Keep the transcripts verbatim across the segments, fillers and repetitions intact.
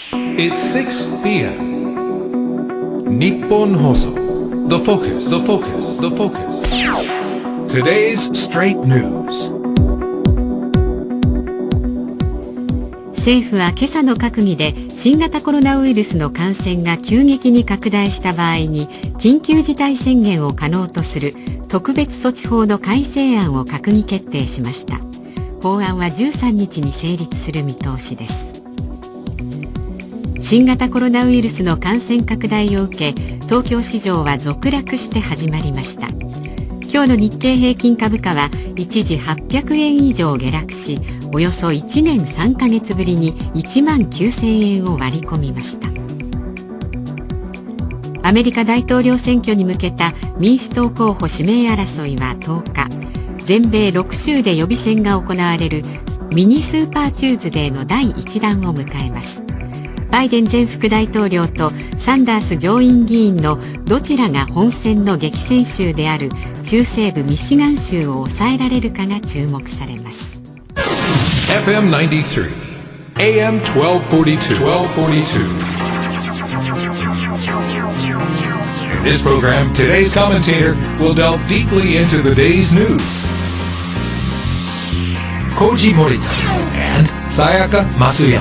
It's six p m 日本放送 The Focus, The Focus, The Focus. Today's Straight News. 政府は今朝の閣議で新型コロナウイルスの感染が急激に拡大した場合に緊急事態宣言を可能とする特別措置法の改正案を閣議決定しました。法案はじゅうさんにちに成立する見通しです。新型コロナウイルスの感染拡大を受け、東京市場は続落して始まりました。今日の日経平均株価は一時はっぴゃくえん以上下落し、およそいちねんさんかげつぶりにいちまんきゅうせんえんを割り込みました。アメリカ大統領選挙に向けた民主党候補指名争いはとおか、全米ろく州で予備選が行われるミニスーパーチューズデーのだいいち弾を迎えます。バイデン前副大統領とサンダース上院議員のどちらが本選の激戦州である中西部ミシガン州を抑えられるかが注目されます。 エフエムナインティースリー エーエムじゅうによんよんに This program, today's commentator will delve deeply into the day's news. Koji Morita and Sayaka Masuyama.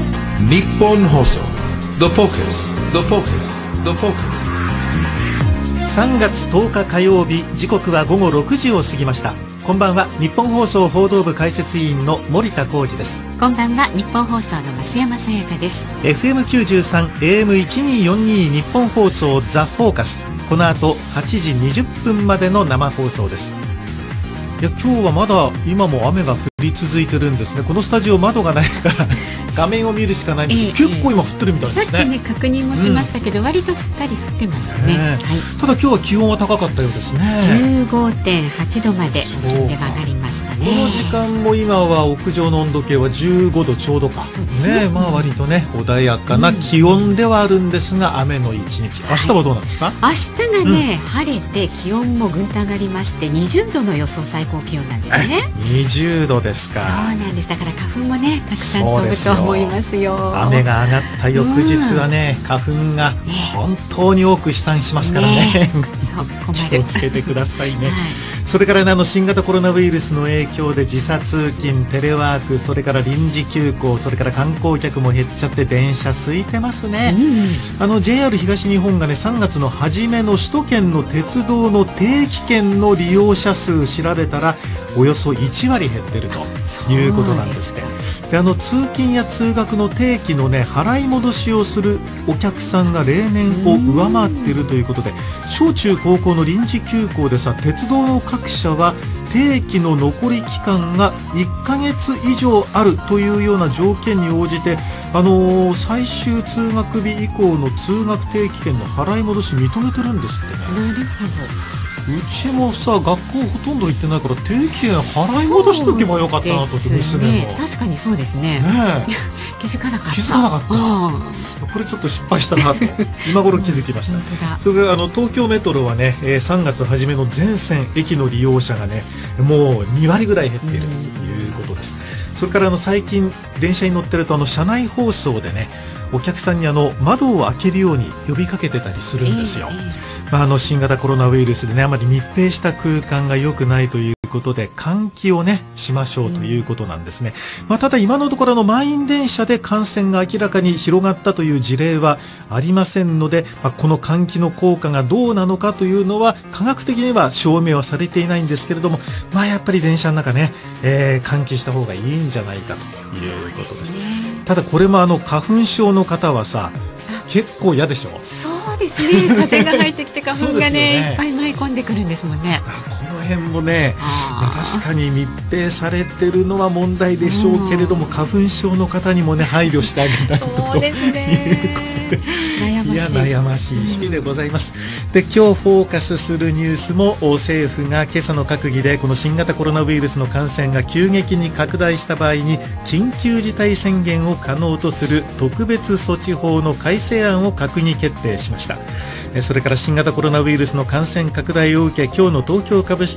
Nippon Hoso. The Focus, The Focus, The Focus. さんがつとおか火曜日、時刻はごごろくじを過ぎました。こんばんは、日本放送報道部解説委員の森田浩二です。 こんばんは、日本放送の増山さやかです。 エフエムきゅうじゅうさん エーエムせんにひゃくよんじゅうに 日本放送ザ・フォーカス。この後はちじにじゅっぷんまでの生放送です。いや、今日はまだ今も雨が降り続いてるんですね。このスタジオ窓がないから画面を見るしかないんです、えー、結構今降ってるみたいですね。 さっきね確認もしましたけど、うん、割としっかり降ってますね、 ね、はい、ただ今日は気温は高かったようですね。 じゅうごてんはちどまで都心では上がりましたね。 この時間も今は屋上の温度計はじゅうごどちょうどか、ね、ね、まあ割とね穏やかな気温ではあるんですが、うん、雨の一日。明日はどうなんですか？ はい、明日がね、うん、晴れて気温もぐんと上がりましてにじゅうどの予想最高気温なんですね。 にじゅうどですか。 そうなんです。だから花粉もねたくさん飛ぶと思いますよ。 雨が上がった翌日はね、うん、花粉が本当に多く飛散しますからね、ねそう困る気をつけてくださいね、 はい、 それからね、あの新型コロナウイルスの影響で時差通勤、テレワーク、それから臨時休校、それから観光客も減っちゃって電車空いてますね、うん、あの ジェイアール 東日本がねさんがつの初めの首都圏の鉄道の定期券の利用者数調べたらおよそいちわり減ってるということなんですね。で、あの通勤や通学の定期のね払い戻しをするお客さんが例年を上回っているということで、小中高校の臨時休校でさ、鉄道の各社は定期の残り期間がいっかげつ以上あるというような条件に応じて、あのー、最終通学日以降の通学定期券の払い戻し認めてるんですってね。 なるほど。 うちもさ、学校ほとんど行ってないから定期券払い戻しとけばよかったなと思って、娘も、 ね、確かにそうですね、ね気づかなかった気づかなかったこれちょっと失敗したなと今頃気づきました。それからあの東京メトロはね、えー、さんがつ初めの全線駅の利用者がねもうにわりぐらい減っているということです。それからあの最近電車に乗ってるとあの車内放送でねお客さんにあの窓を開けるように呼びかけてたりするんですよ、えーえーまあ、あの新型コロナウイルスでねあまり密閉した空間が良くないということで換気をねしましょうということなんですね、まあ、ただ今のところの満員電車で感染が明らかに広がったという事例はありませんので、まあ、この換気の効果がどうなのかというのは科学的には証明はされていないんですけれども、まあ、やっぱり電車の中ね、えー、換気した方がいいんじゃないかということです。ただこれもあの花粉症の方はさ結構嫌でしょ。 そうですね、風が入ってきて花粉が ね, ねいっぱい舞い込んでくるんですもんね。 この辺もね、まあ、確かに密閉されてるのは問題でしょうけれども、花粉症の方にもね配慮してあげたいとそうですねいうことで悩ましいいや悩ましい日々でございます。で、今日フォーカスするニュースも政府が今朝の閣議でこの新型コロナウイルスの感染が急激に拡大した場合に緊急事態宣言を可能とする特別措置法の改正案を閣議決定しました。それから新型コロナウイルスの感染拡大を受け今日の東京株式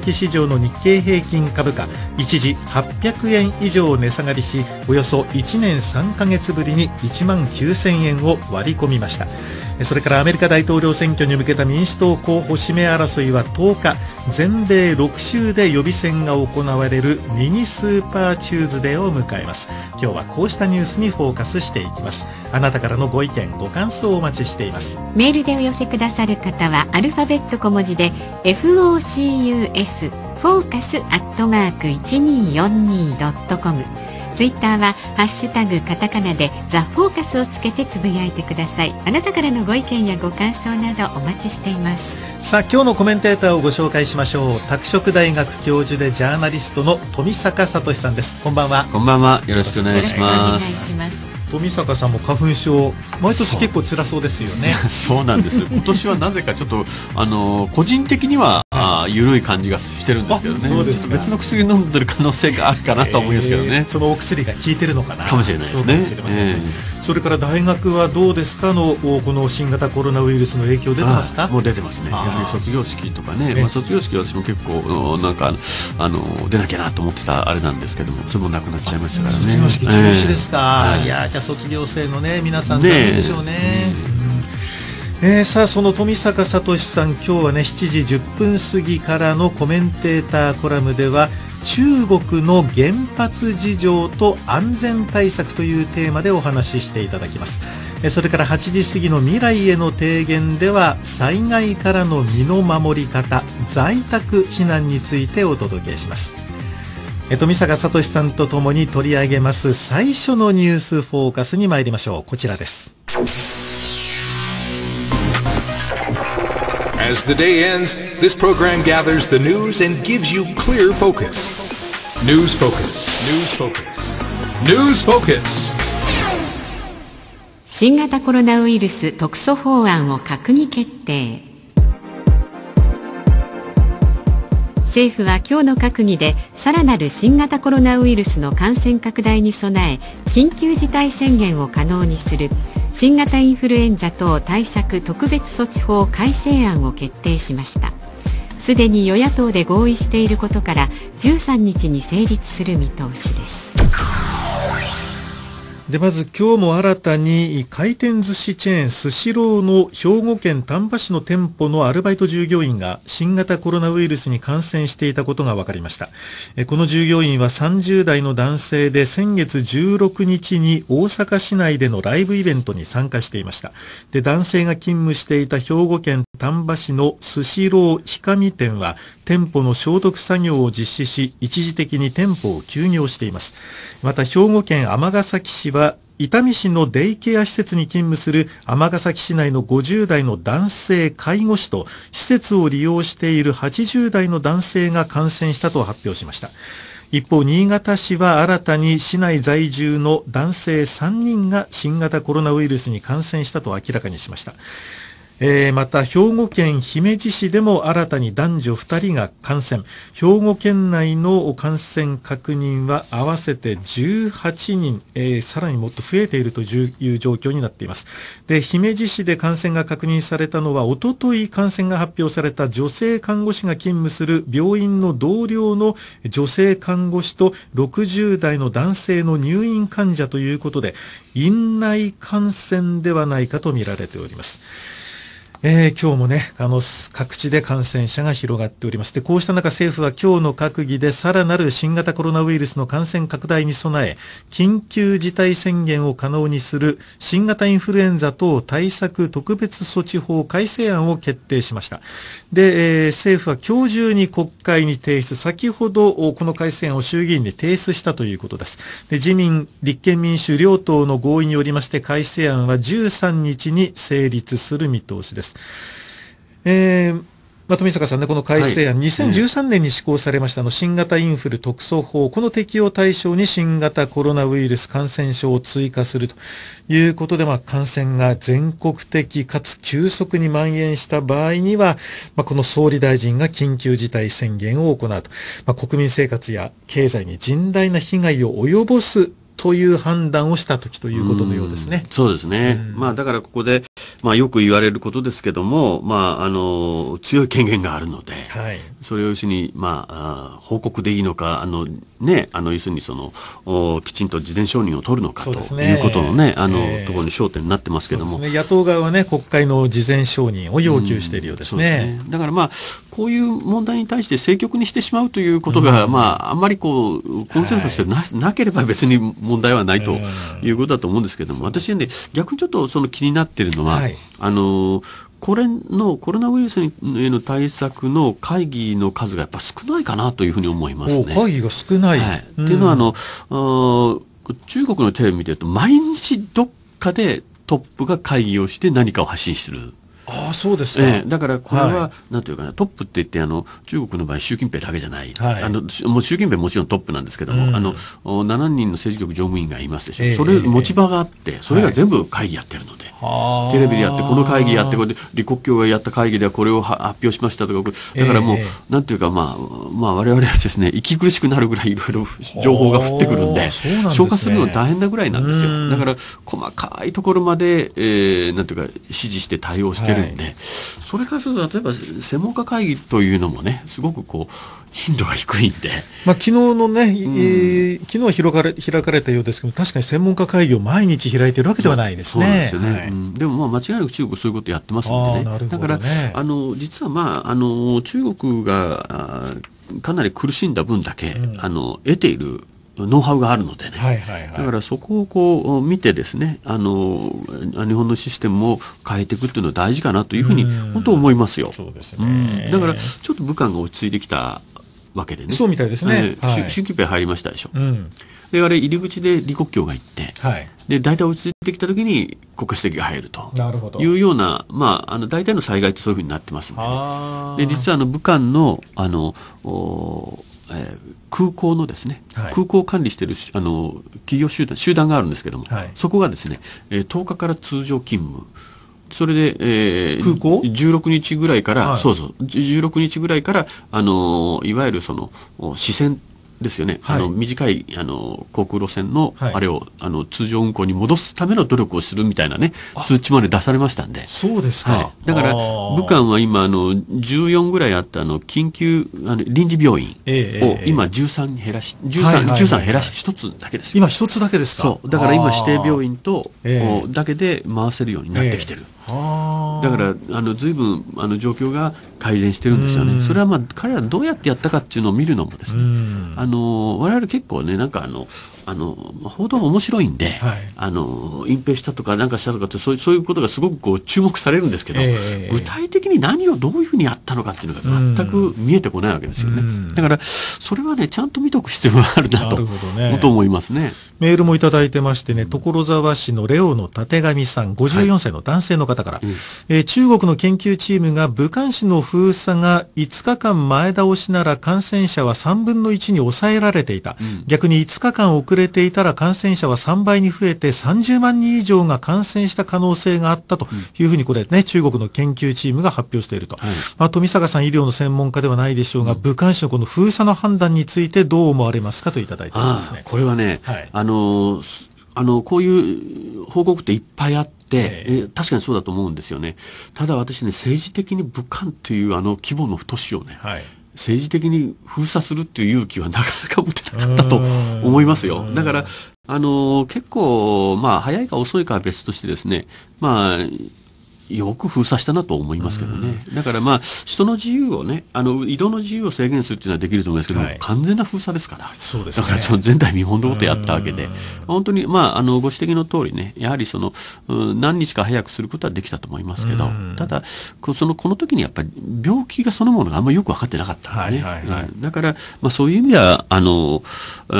式市場の日経平均株価、一時はっぴゃくえん以上値下がりし、およそいちねんさんかげつぶりにいちまんきゅうせんえんを割り込みました。それからアメリカ大統領選挙に向けた民主党候補指名争いはとおか、全米ろく州で予備選が行われるミニスーパーチューズデーを迎えます。今日はこうしたニュースにフォーカスしていきます。あなたからのご意見ご感想をお待ちしています。 メールでお寄せくださる方はアルファベット小文字で フォーカス フォーカスアットマーク いちにーよんにードットコム、ツイッターはハッシュタグカタカナでザ・フォーカスをつけてつぶやいてください。あなたからのご意見やご感想などお待ちしています。 さあ、今日のコメンテーターをご紹介しましょう。拓殖大学教授でジャーナリストの富坂聡さんです。こんばんは。 こんばんは。よろしくお願いします。 富坂さんも花粉症毎年結構辛そうですよね。 そうなんです。今年はなぜかちょっとあの個人的には、はい、あ緩い感じがしてるんですけどね。 そうですか。 別の薬飲んでる可能性があるかなと思いますけどね、えー、 そのお薬が効いてるのかな、 かもしれないですね。そ, えー、それから大学はどうですかのこの新型コロナウイルスの影響出てますか？ もう出てますね。やはり卒業式とかね、まあ、卒業式は私も結構なんかあの出なきゃなと思ってたあれなんですけども、それもなくなっちゃいましたからね。 卒業式中止ですか？ えー、 いやじゃあ卒業生のね皆さん残念でしょうね。ねうんえー、さあその富坂聡さん、今日はねしちじじゅっぷん過ぎからのコメンテーターコラムでは中国の原発事情と安全対策というテーマでお話ししていただきます。それからはちじ過ぎの未来への提言では災害からの身の守り方、在宅避難についてお届けします。富坂聡さんとともに取り上げます最初のニュースフォーカスに参りましょう。こちらです。 As the day ends, this program gathers the news and gives you clear focus. News Focus. News Focus. News Focus. 新型コロナウイルス特措法案を閣議決定。政府は今日の閣議でさらなる新型コロナウイルスの感染拡大に備え緊急事態宣言を可能にする新型インフルエンザ等対策特別措置法改正案を決定しました。すでに与野党で合意していることからじゅうさんにちに成立する見通しです。 でまず今日も新たに回転寿司チェーンスシローの兵庫県丹波市の店舗のアルバイト従業員が新型コロナウイルスに感染していたことが分かりました。この従業員はさんじゅうだいの男性で先月じゅうろくにちに大阪市内でのライブイベントに参加していました。で男性が勤務していた兵庫県丹波市のスシローひかみ店は店舗の消毒作業を実施し一時的に店舗を休業しています。また兵庫県尼崎市は伊丹市のデイケア施設に勤務する尼崎市内のごじゅうだいの男性介護士と施設を利用しているはちじゅうだいの男性が感染したと発表しました。一方、新潟市は新たに市内在住の男性さんにんが新型コロナウイルスに感染したと明らかにしました。えー、また兵庫県姫路市でも新たに男女ふたりが感染。兵庫県内の感染確認は合わせてじゅうはちにん、えー、さらにもっと増えているという状況になっています。で姫路市で感染が確認されたのはおととい感染が発表された女性看護師が勤務する病院の同僚の女性看護師とろくじゅうだいの男性の入院患者ということで院内感染ではないかと見られております。えー、今日もね、あの、各地で感染者が広がっております。で、こうした中、政府は今日の閣議でさらなる新型コロナウイルスの感染拡大に備え、緊急事態宣言を可能にする新型インフルエンザ等対策特別措置法改正案を決定しました。で、えー、政府は今日中に国会に提出、先ほどこの改正案を衆議院に提出したということです。で、自民、立憲民主両党の合意によりまして改正案はじゅうさんにちに成立する見通しです。えーまあ、富坂さんね、この改正案、はい、にせんじゅうさんねんに施行されましたの新型インフル特措法、この適用対象に新型コロナウイルス感染症を追加するということで、まあ、感染が全国的かつ急速に蔓延した場合には、まあ、この総理大臣が緊急事態宣言を行うと、まあ、国民生活や経済に甚大な被害を及ぼすという判断をしたときということのようですね。 うそうですね。まあだからここでまあ、よく言われることですけども、まあ、あの強い権限があるので、はい、それを要するに、まあ、あ報告でいいのか、あのね、あの要するにそのおきちんと事前承認を取るのかということのね、あの、えー、ところに焦点になってますけども、 そうですね、野党側はね、国会の事前承認を要求しているようですね。 うん、そうですね。だからまあこういう問題に対して政局にしてしまうということが、うん、まああんまりこうコンセンサスで な,、はい、なければ別に問題はないということだと思うんですけども、うん、私はね、逆にちょっとその気になっているのは、はい、あのこれのコロナウイルスへの対策の会議の数がやっぱ少ないかなというふうに思いますね。 会議が少ない、 はい、うん、っていうのはあのあ中国のテレビ見てると毎日どっかでトップが会議をして何かを発信する。 ああ、そうですか。 えー、だからこれは、はい、なんていうかな、トップって言ってあの中国の場合習近平だけじゃない、はい、あのもう習近平もちろんトップなんですけども、うん、あのしちにんの政治局常務委員がいますでしょ、えー、それ持ち場があってそれが全部会議やってるので、はい、テレビでやってこの会議やってこれで李克強がやった会議ではこれを発表しましたとか、だからもう、えー、なんていうか、まあまあ、我々はですね息苦しくなるぐらいいろいろ情報が降ってくるん で, で、ね、消化するの大変なぐらいなんですよ。だから細かいところまで、えー、なんていうか指示して対応してるんで、はい、それからすると例えば専門家会議というのもね、すごくこう頻度が低いんで、 まあ、昨日のね、うん、えー、昨日は開かれ、開かれたようですけど、確かに専門家会議を毎日開いているわけではないですね。 そうですよね、はい、うん、でもまあ間違いなく中国そういうことやってますのでね。ね、だからあの実はまああの中国がかなり苦しんだ分だけ、うん、あの得ているノウハウがあるのでね、はいはいはい、だからそこをこう見てですね、あの日本のシステムを変えていくっていうのは大事かなというふうに本当思いますよ。 そうですね。 だからちょっと武漢が落ち着いてきたわけでね。 そうみたいですね。 えーはい、習近平入りましたでしょ。うん、であれ入り口で李克強が行って、はい、で大体落ち着いてきたときに国家主席が入るというような、まああの大体の災害ってそういうふうになってますので、ね、で実はあの武漢のあのえー、空港のですね、はい、空港を管理しているあの企業集団集団があるんですけども、はい、そこがですね、えー、とおかから通常勤務、それで、えー、 空港じゅうろくにちぐらいから、はい、そうそうじゅうろくにちぐらいからあのいわゆるその支線ですよね、はい、あの短いあの航空路線の、はい、あれをあの通常運行に戻すための努力をするみたいなね通知まで出されましたんで。 そうですか、 はい、だから武漢は今あのじゅうよんぐらいあったあの緊急あの臨時病院を今じゅうさんに減らしじゅうさん、じゅうさん減らしてひとつだけですよ。 今ひとつだけですか。 そうだから今指定病院と、えー、だけで回せるようになってきてる、えー、だからあの随分あの状況が改善してるんですよね。それはまあ彼らどうやってやったかっていうのを見るのもですね、あの我々結構ねなんかあのあの報道が面白いんで、はい、あの隠蔽したとかなんかしたとかってそういう、そういうことがすごくこう注目されるんですけど、えー、具体的に何をどういうふうにやったのかっていうのが全く見えてこないわけですよね。だからそれはねちゃんと見とく必要があるなと、なるほどね、と思いますね。 メールもいただいてましてね、所沢市のレオのたてがみさん、ごじゅうよんさいの男性の方から、はい、えー、中国の研究チームが武漢市の封鎖がいつかかん前倒しなら感染者はさんぶんのいちに抑えられていた、うん、逆にいつかかん遅れていたら感染者はさんばいに増えてさんじゅうまんにん以上が感染した可能性があったというふうにこれね、中国の研究チームが発表していると、はい、まあ、富坂さん医療の専門家ではないでしょうが、うん、武漢市のこの封鎖の判断についてどう思われますかといただいていますね。 これはね、はい、あのあのこういう報告っていっぱいあって、えー、確かにそうだと思うんですよね。ただ私ね、政治的に武漢というあの規模の都市をね、はい、政治的に封鎖するっていう勇気はなかなか持てなかったと思いますよ。だからあの結構まあ早いか遅いかは別としてですね、まあよく封鎖したなと思いますけどね。だからまあ人の自由をね、あの移動の自由を制限するっていうのはできると思いますけども、はい、完全な封鎖ですから。 そうですね。 だからその前代未聞のことをやったわけで、本当にまああのご指摘の通りね、やはりその、うん、何日か早くすることはできたと思いますけど、ただそのこの時にやっぱり病気がそのものがあんまりよく分かってなかったんでね。はいはいはい、だからまあそういう意味はあの、うん、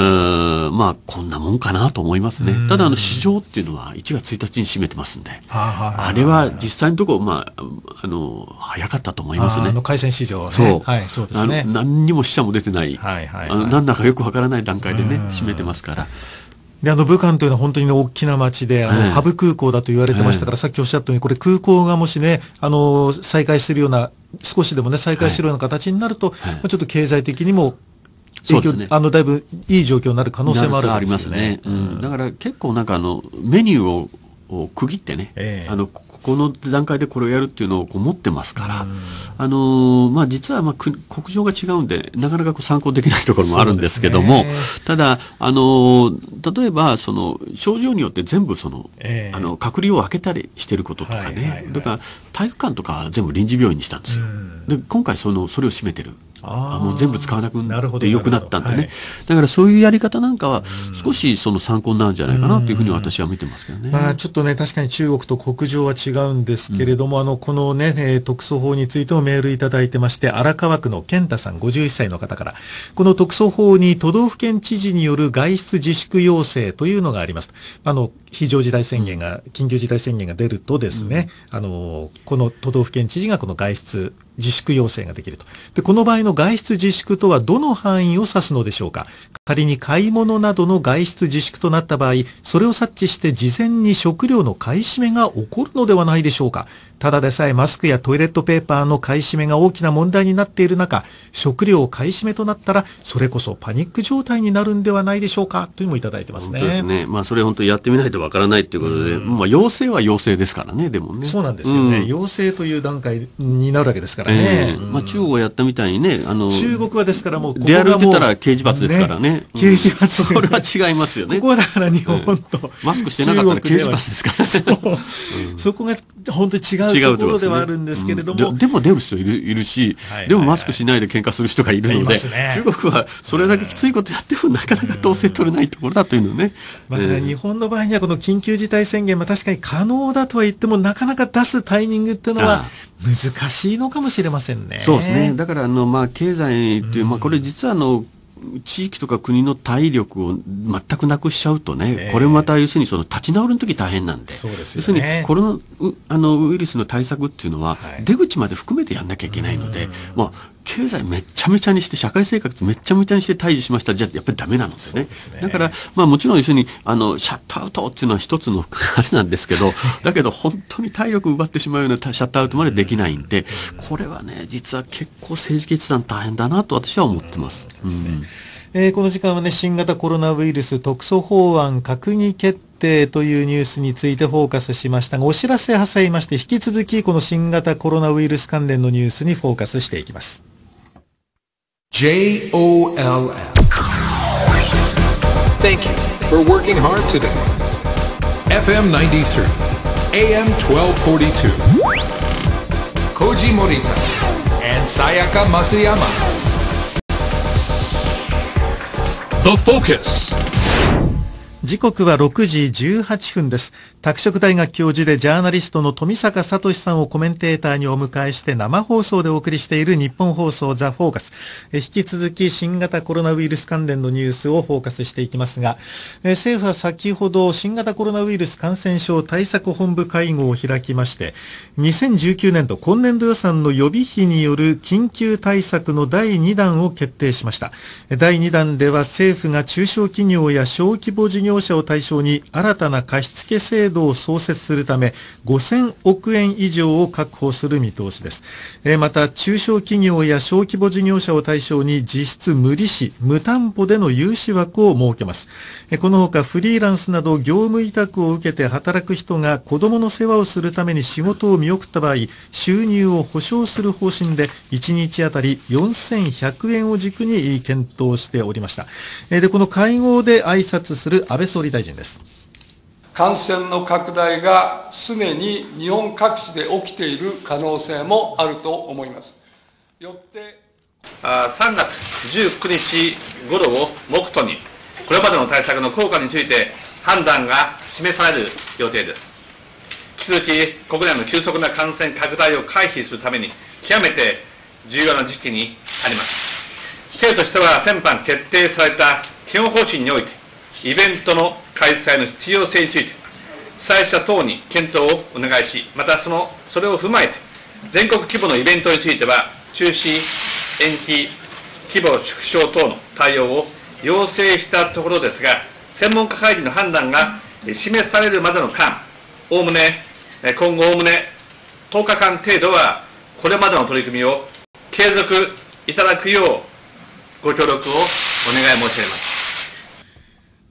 まあこんなもんかなと思いますね。ただあの市場っていうのはいちがつついたちに閉めてますんで、あれは実際のところまああの早かったと思いますね。 あの海鮮市場ね。 そう、 はい、そうですね。 何にも死者も出てない、はいはいはい、あの何だかよくわからない段階でね閉めてますから。 であの武漢というのは本当に大きな町で、あの、はい、ハブ空港だと言われてましたから、はい、さっきおっしゃったようにこれ空港がもしねあの再開するような少しでもね再開するような形になると、はいはい、まあ、ちょっと経済的にも影響、そうですね、あのだいぶいい状況になる可能性もあるんですよね。 ありますね、うん、だから結構なんかあのメニューを区切ってね、 えー、 あのこの段階でこれをやるっていうのをこう持ってますから、あのーまあ、実はまあ国情が違うんでなかなかこう参考できないところもあるんですけども、ただ、あのー、例えばその症状によって全部その、えー、あの隔離を開けたりしてることとかね、はいはいはい、だから体育館とか全部臨時病院にしたんですよ。で今回そのそれを占めてる。あもう全部使わなくてよくなったんでね、はい、だからそういうやり方なんかは少しその参考になるんじゃないかなというふうに私は見てますけどね。 まあ、ちょっとね確かに中国と国情は違うんですけれども、うん、あのこのね、えー、特措法についてもメールいただいてまして、荒川区の健太さんごじゅういっさいの方から、この特措法に都道府県知事による外出自粛要請というのがあります。あの非常事態宣言が、緊急事態宣言が出るとですね、うん、あのこの都道府県知事がこの外出自粛要請ができると。で、この場合の外出自粛とはどの範囲を指すのでしょうか。仮に買い物などの外出自粛となった場合、それを察知して事前に食料の買い占めが起こるのではないでしょうか。ただでさえマスクやトイレットペーパーの買い占めが大きな問題になっている中、食料買い占めとなったらそれこそパニック状態になるんではないでしょうかというのもいただいてますね。 本当ですね。まあそれ本当にやってみないとわからないということで、うん、まあ要請は要請ですからね。でもね。 そうなんですよね。うん、要請という段階になるわけですからね。 えーうん、まあ中国がやったみたいにね、あの中国はですからもうここ出歩いてたら刑事罰ですからね。ねうん、刑事罰、 それは違いますよね。 ここはだから日本と、 えー、マスクしてなかったら刑事罰ですからね。 そ, そこが本当に違うところではあるんですけれども、 うん、で, でも出る人い る, いるし、はいはいはい、でもマスクしないで喧嘩する人がいるので、ね、中国はそれだけきついことやってもなかなか統制取れないところだというのね。 まあ、日本の場合にはこの緊急事態宣言も確かに可能だとは言ってもなかなか出すタイミングっていうのは難しいのかもしれませんね。 そうですね。だからあの、まあ、経済っていう、まあ、これ実はあの地域とか国の体力を全くなくしちゃうとね、えー、これまた要するにその立ち直るの時大変なんで、 そうですよね、 要するにコロナあのウイルスの対策っていうのは、はい、出口まで含めてやんなきゃいけないので、まあ、経済めっちゃめちゃにして社会生活めっちゃめちゃにして退治しました。じゃあやっぱりダメなんですよね。ですね。だから、まあ、もちろん要するにあのシャットアウトっていうのは一つのあれなんですけどだけど本当に体力奪ってしまうようなシャットアウトまでできないんで、これはね実は結構政治決断大変だなと私は思ってます。うん、 えー、この時間はね、新型コロナウイルス特措法案閣議決定というニュースについてフォーカスしましたが、お知らせ挟みまして引き続きこの新型コロナウイルス関連のニュースにフォーカスしていきます。 ジェイオーエルエフ Thank you for working hard today. エフエムナインティースリー エーエムじゅうにフォーティーツー Koji Morita and Sayaka Masuyama The Focus。 時刻はろくじじゅうはっぷんです。拓殖大学教授でジャーナリストの富坂聡さんをコメンテーターにお迎えして生放送でお送りしている日本放送ザ・フォーカス。え引き続き新型コロナウイルス関連のニュースをフォーカスしていきますが、え政府は先ほど新型コロナウイルス感染症対策本部会合を開きまして、にせんじゅうきゅうねんど今年度予算の予備費による緊急対策のだいにだんを決定しました。だいにだんでは政府が中小企業や小規模事業者を対象に新たな貸付制度を創設するためごせんおくえん以上を確保する見通しです。また中小企業や小規模事業者を対象に実質無利子無担保での融資枠を設けます。このほかフリーランスなど業務委託を受けて働く人が子どもの世話をするために仕事を見送った場合、収入を保証する方針でいちにちあたりよんせんひゃくえんを軸に検討しておりました。でこの会合で挨拶する安倍総理大臣です。 感染の拡大がすでに日本各地で起きている可能性もあると思います。よってさんがつじゅうくにち頃を目途にこれまでの対策の効果について判断が示される予定です。引き続き国内の急速な感染拡大を回避するために極めて重要な時期にあります。政府としては先般決定された基本方針においてイベントの開催の必要性について主催者等に検討をお願いし、またそのそれを踏まえて全国規模のイベントについては中止、延期、規模縮小等の対応を要請したところですが、専門家会議の判断が示されるまでの間、おおむね今後おおむねとおかかん程度はこれまでの取り組みを継続いただくようご協力をお願い申し上げます。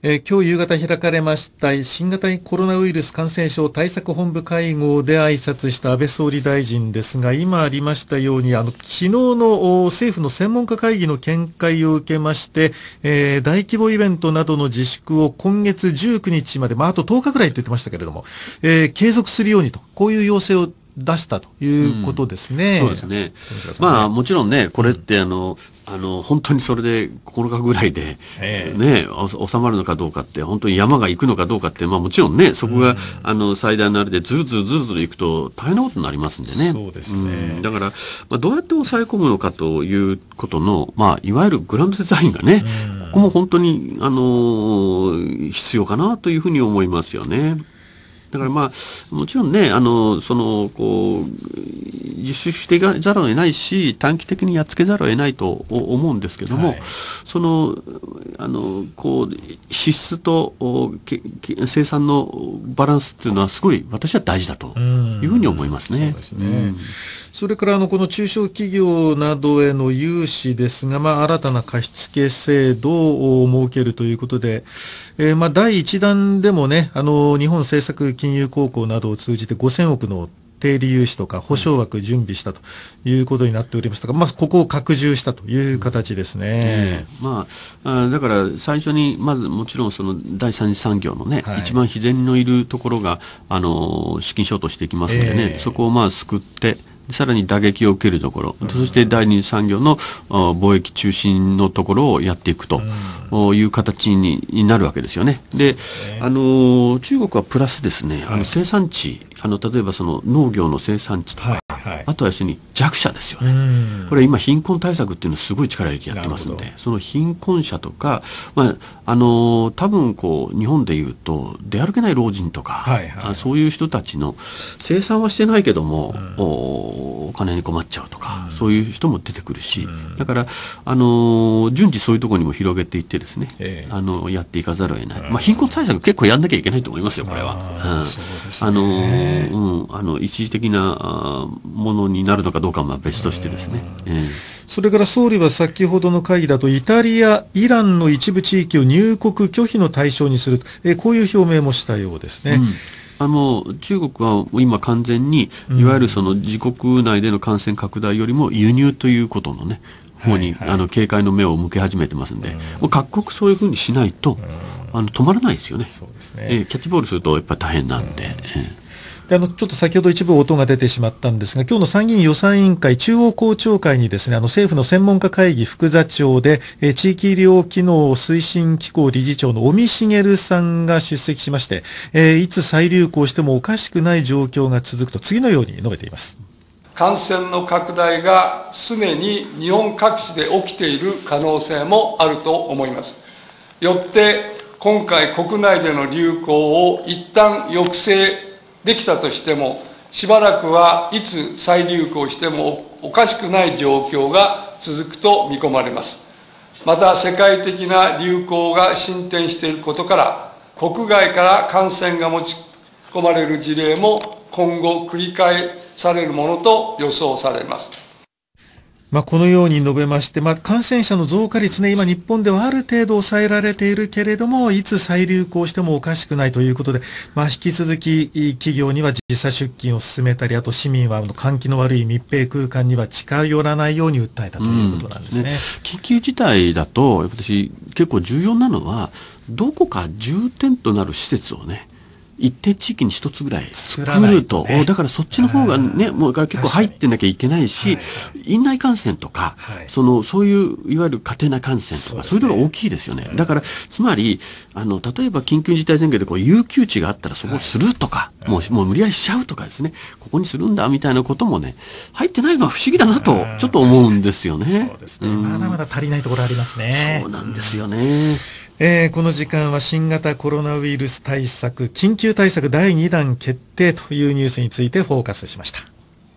えー、今日夕方開かれました新型コロナウイルス感染症対策本部会合で挨拶した安倍総理大臣ですが、今ありましたように、あの昨日の政府の専門家会議の見解を受けまして、えー、大規模イベントなどの自粛を今月じゅうくにちまで、まあ、あととおかぐらいと言ってましたけれども、えー、継続するようにと、こういう要請を出したということですね。 うん、そうですね。まあもちろんね、これってあの、うん、あの本当にそれでここのかぐらいで、えー、ね収まるのかどうかって、本当に山が行くのかどうかって、まあもちろんね、そこが、うん、あの最大のあれでずるずるずるずる行くと大変なことになりますんでね。 そうですね。うん、 だからまあどうやって抑え込むのかということの、まあいわゆるグランドデザインがね、うん、ここも本当にあのー、必要かなというふうに思いますよね。だからまあ、もちろんね、あの、その、こう、自粛していかざるを得ないし、短期的にやっつけざるを得ないと思うんですけども、はい、その、あの、こう、支出と生産のバランスっていうのはすごい私は大事だというふうに思いますね。 そうですね。うん、それからあのこの中小企業などへの融資ですが、まあ、新たな貸付制度を設けるということで、えー、まあだいいち弾でもね、あの日本政策金融公庫などを通じてごせんおくの低利融資とか保証枠準備したということになっておりましたが、まあ、ここを拡充したという形ですね。 えー、まあ、あだから最初にまずもちろんその第三次産業のね、はい、一番自然のいるところがあの資金ショートしていきますのでね、えー、そこをまあ救ってさらに打撃を受けるところ、うん、そして第二次産業の貿易中心のところをやっていくという形になるわけですよね。で、あの中国はプラスですね、あの生産地、あの例えばその農業の生産地とか、はいはい、あとは要するに弱者ですよね。これ今貧困対策っていうのをすごい力入れてやってますので、その貧困者とか、まああの多分こう日本でいうと出歩けない老人とか、はいはい、そういう人たちの生産はしてないけども、うん、お, お金に困っちゃうとか、うん、そういう人も出てくるし、うん、だからあの順次そういうところにも広げていってですね、えー、あのやっていかざるを得ない。うん、まあ貧困対策結構やんなきゃいけないと思いますよ、これは。あ、うん、そうですね。あのうん、あの一時的なものになるのかどうかは別としてですね、えー、 それから総理は先ほどの会議だとイタリア、イランの一部地域を入国拒否の対象にすると、えー、こういう表明もしたようですね。うん、 あの中国は今完全にいわゆるその自国内での感染拡大よりも輸入ということのね方に、はいはい、あの警戒の目を向け始めてますんで、うん、もう各国そういうふうにしないと、うん、あの止まらないですよね。そうですね。えー、キャッチボールするとやっぱり大変なんで。うん、えーであのちょっと先ほど一部音が出てしまったんですが、今日の参議院予算委員会中央公聴会にですね、あの政府の専門家会議副座長で、えー、地域医療機能推進機構理事長の尾身茂さんが出席しまして、えー、いつ再流行してもおかしくない状況が続くと次のように述べています。 感染の拡大がすでに日本各地で起きている可能性もあると思います。よって今回国内での流行を一旦抑制できたとしても、しばらくはいつ再流行してもおかしくない状況が続くと見込まれます。また世界的な流行が進展していることから、国外から感染が持ち込まれる事例も今後繰り返されるものと予想されます。 まあ、このように述べまして、まあ、感染者の増加率ね、今日本ではある程度抑えられているけれども、いつ再流行してもおかしくないということで、まあ、引き続き企業には時差出勤を進めたり、あと市民は換気の悪い密閉空間には近寄らないように訴えたということなんですね。うん、ね、 緊急事態だと、私結構重要なのは、どこか重点となる施設をね、一定地域に一つぐらい作ると、ね、だからそっちの方がね、もう結構入ってなきゃいけないし、はいはい、院内感染とか、はい、そのそういういわゆる家庭内感染とか、そういうのが大きいですよね。だからつまりあの例えば緊急事態宣言でこう有給地があったらそこをするとか、はい、もうもう無理やりしちゃうとかですね、ここにするんだみたいなこともね入ってないのは不思議だなとちょっと思うんですよね。 そうですね、うん、まだまだ足りないところありますね。 そうなんですよね。 えー、この時間は新型コロナウイルス対策緊急対策だいに弾決定というニュースについてフォーカスしました。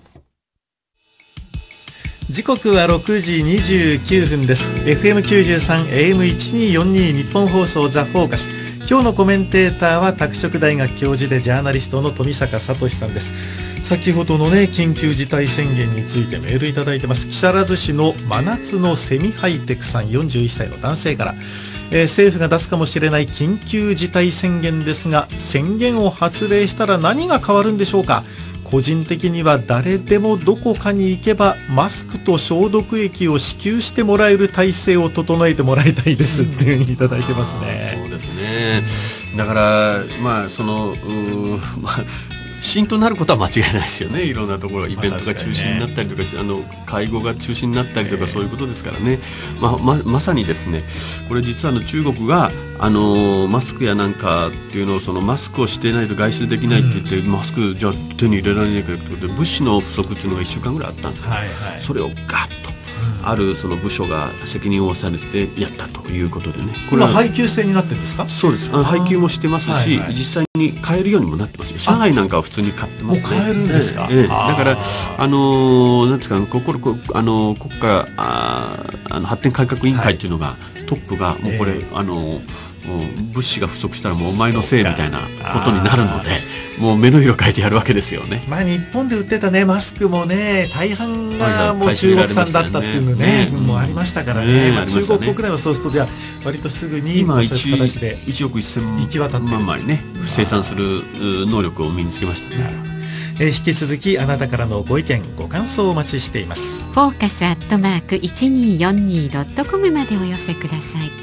時刻はろくじにじゅうきゅうふんです。 エフエムきゅうじゅうさん エーエムせんにひゃくよんじゅうに 日本放送ザ・フォーカス。今日のコメンテーターは拓殖大学教授でジャーナリストの富坂聡さんです。先ほどのね緊急事態宣言についてメールいただいてます。木更津市の真夏のセミハイテクさん、よんじゅういっさいの男性から、 えー、政府が出すかもしれない緊急事態宣言ですが、宣言を発令したら何が変わるんでしょうか。個人的には誰でもどこかに行けばマスクと消毒液を支給してもらえる体制を整えてもらいたいですっていうふうにいただいてますね。 そうですね。だからまあそのまあ浸透になることは間違いないですよね。いろんなところイベントが中止になったりとか、あの会合が中止になったりとか、そういうことですからね、まあ、ま, まさにですね、これ実はあの中国があのマスクやなんかっていうのをそのマスクをしていないと外出できないって言って、うん、マスクじゃ手に入れられないからということで物資の不足っていうのがいっしゅうかんぐらいあったんですけど、はいはい、それをガッとあるその部署が責任を負わされてやったということでね。 これは配給制になってるんですか。 そうです。あの配給もしてますし、はいはい、実際に買えるようにもなってますよ。社内なんかは普通に買ってますね。 もう買えるんですか。 ええええ、だからあのー、なんですか、こここあのー、国家ああの発展改革委員会というのが、はい、トップがもうこれ、えー、あのー物資が不足したらもうお前のせいみたいなことになるので、もう目の色変えてやるわけですよね。 まあ、日本で売ってた、ね、マスクもね、大半がもう中国産だったっていうのね、ね、もうありましたからね、ね、まあ、中国国内はそうするとじゃあ割とすぐに今そういう形でいちおくせんまん枚ね生産する能力を身につけましたね。 えー、引き続きあなたからのご意見ご感想をお待ちしています。 フォーカスアットマーク いちにーよんにードットコム までお寄せください。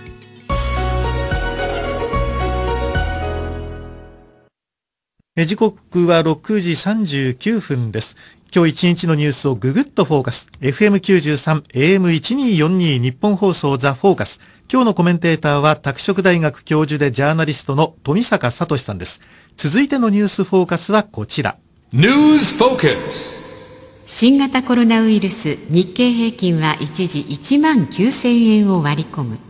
時刻はろくじさんじゅうきゅうふんです。今日一日のニュースをぐぐっとフォーカス。エフエムきゅうじゅうさん、エーエムせんにひゃくよんじゅうに 日本放送ザ・フォーカス。今日のコメンテーターは拓殖大学教授でジャーナリストの富坂聡さんです。続いてのニュースフォーカスはこちら。 ニュースフォーカス。 新型コロナウイルス、日経平均は一時いちまんきゅうせんえんを割り込む。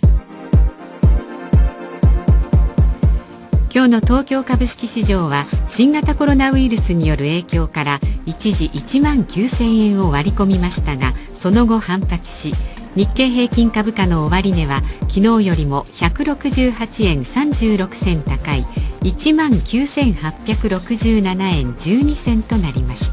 今日の東京株式市場は新型コロナウイルスによる影響から一時いちまんきゅうせんえんを割り込みましたが、その後反発し、日経平均株価の終値は昨日よりもひゃくろくじゅうはちえんさんじゅうろくせん高い いちまんきゅうせんはっぴゃくろくじゅうななえんじゅうにせんとなりました。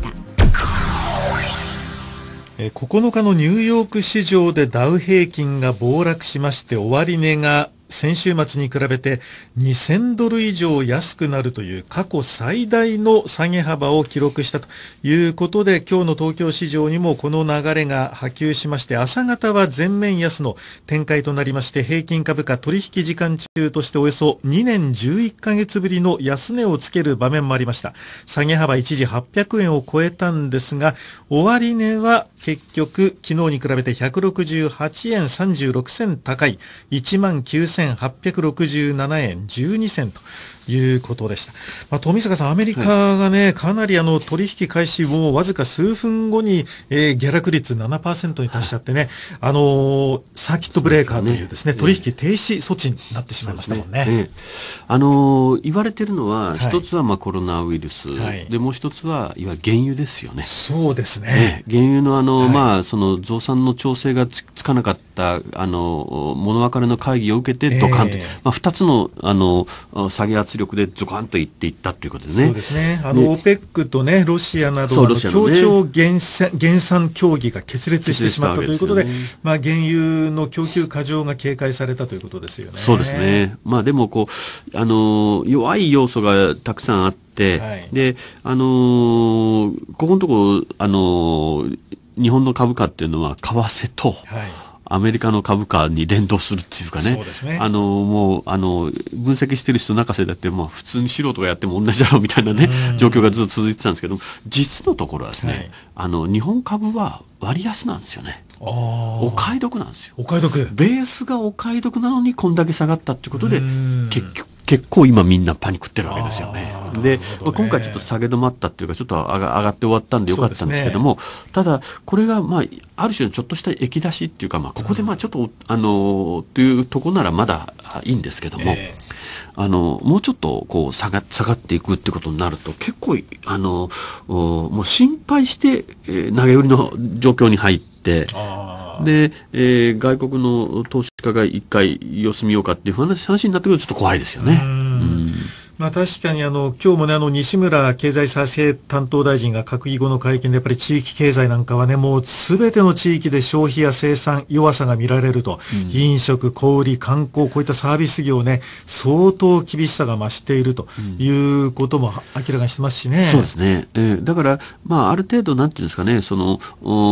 ここのかのニューヨーク市場でダウ平均が暴落しまして、終値が先週末に比べてにせんドル以上安くなるという過去最大の下げ幅を記録したということで、今日の東京市場にもこの流れが波及しまして、朝方は全面安の展開となりまして、平均株価取引時間中としておよそにねんじゅういっかげつぶりの安値をつける場面もありました。下げ幅一時はっぴゃくえんを超えたんですが、終値は結局昨日に比べてひゃくろくじゅうはちえんさんじゅうろくせん高い いちまんきゅうせんはっぴゃくろくじゅうななえんじゅうにせんということでした。まあ、富坂さん、アメリカがね、はい、かなりあの取引開始もわずか数分後に、えー、下落率 ななパーセント に達しちゃってね、はい、あのー、サーキットブレーカーというですね、取引停止措置になってしまいましたもんね。ね、 あのー、言われてるのは、一、はい、つはまあコロナウイルス、はい、でもう一つはいわゆる原油ですよね。 そうですね。 ね、原油のあの、はい、まあその増産の調整が つ, つかなかったあの物別れの会議を受けてドカンと、えーまあ、ふたつのあの下げ圧力でドカンといっていったということですね。 そうですね。あの、ね、オペックとね、ロシアなどの協調減産、減産協議が決裂してしまったということで、でね、まあ、原油の供給過剰が警戒されたということですよね。 そうですね。まあ、でもこう、あの、弱い要素がたくさんあって、はい、で、あの、ここのところ、あの、日本の株価っていうのは為替と、はい、アメリカの株価に連動するっていうかね。そうですね。あの、もう、あの、分析してる人泣かせだって、まあ、普通に素人がやっても同じだろうみたいなね、状況がずっと続いてたんですけど、実のところはですね、はい、あの、日本株は割安なんですよね。お買い得なんですよ。 お買い得。 ベースがお買い得なのにこんだけ下がったっていうことで、結局、結構今みんなパニックってるわけですよね。で、まあ、今回ちょっと下げ止まったっていうか、ちょっと上が、上がって終わったんでよかったんですけども、ね、ただ、これが、まあ、ある種のちょっとした液出しっていうか、まあ、ここでまあ、ちょっと、うん、あの、というところならまだいいんですけども、えー、あの、もうちょっと、こう、下が、下がっていくってことになると、結構、あの、もう心配して、えー、投げ売りの状況に入って、で、えー、外国の投資家が一回様子見ようかっていう話、話になってくるとちょっと怖いですよね。うんうん、 まあ、確かにあの今日もねあの西村経済再生担当大臣が閣議後の会見でやっぱり地域経済なんかはねもうすべての地域で消費や生産弱さが見られると、うん、飲食小売観光こういったサービス業ね相当厳しさが増しているということも明らかにしてますしね、 うん、そうですね、えー、だからまあある程度なんていうんですかねその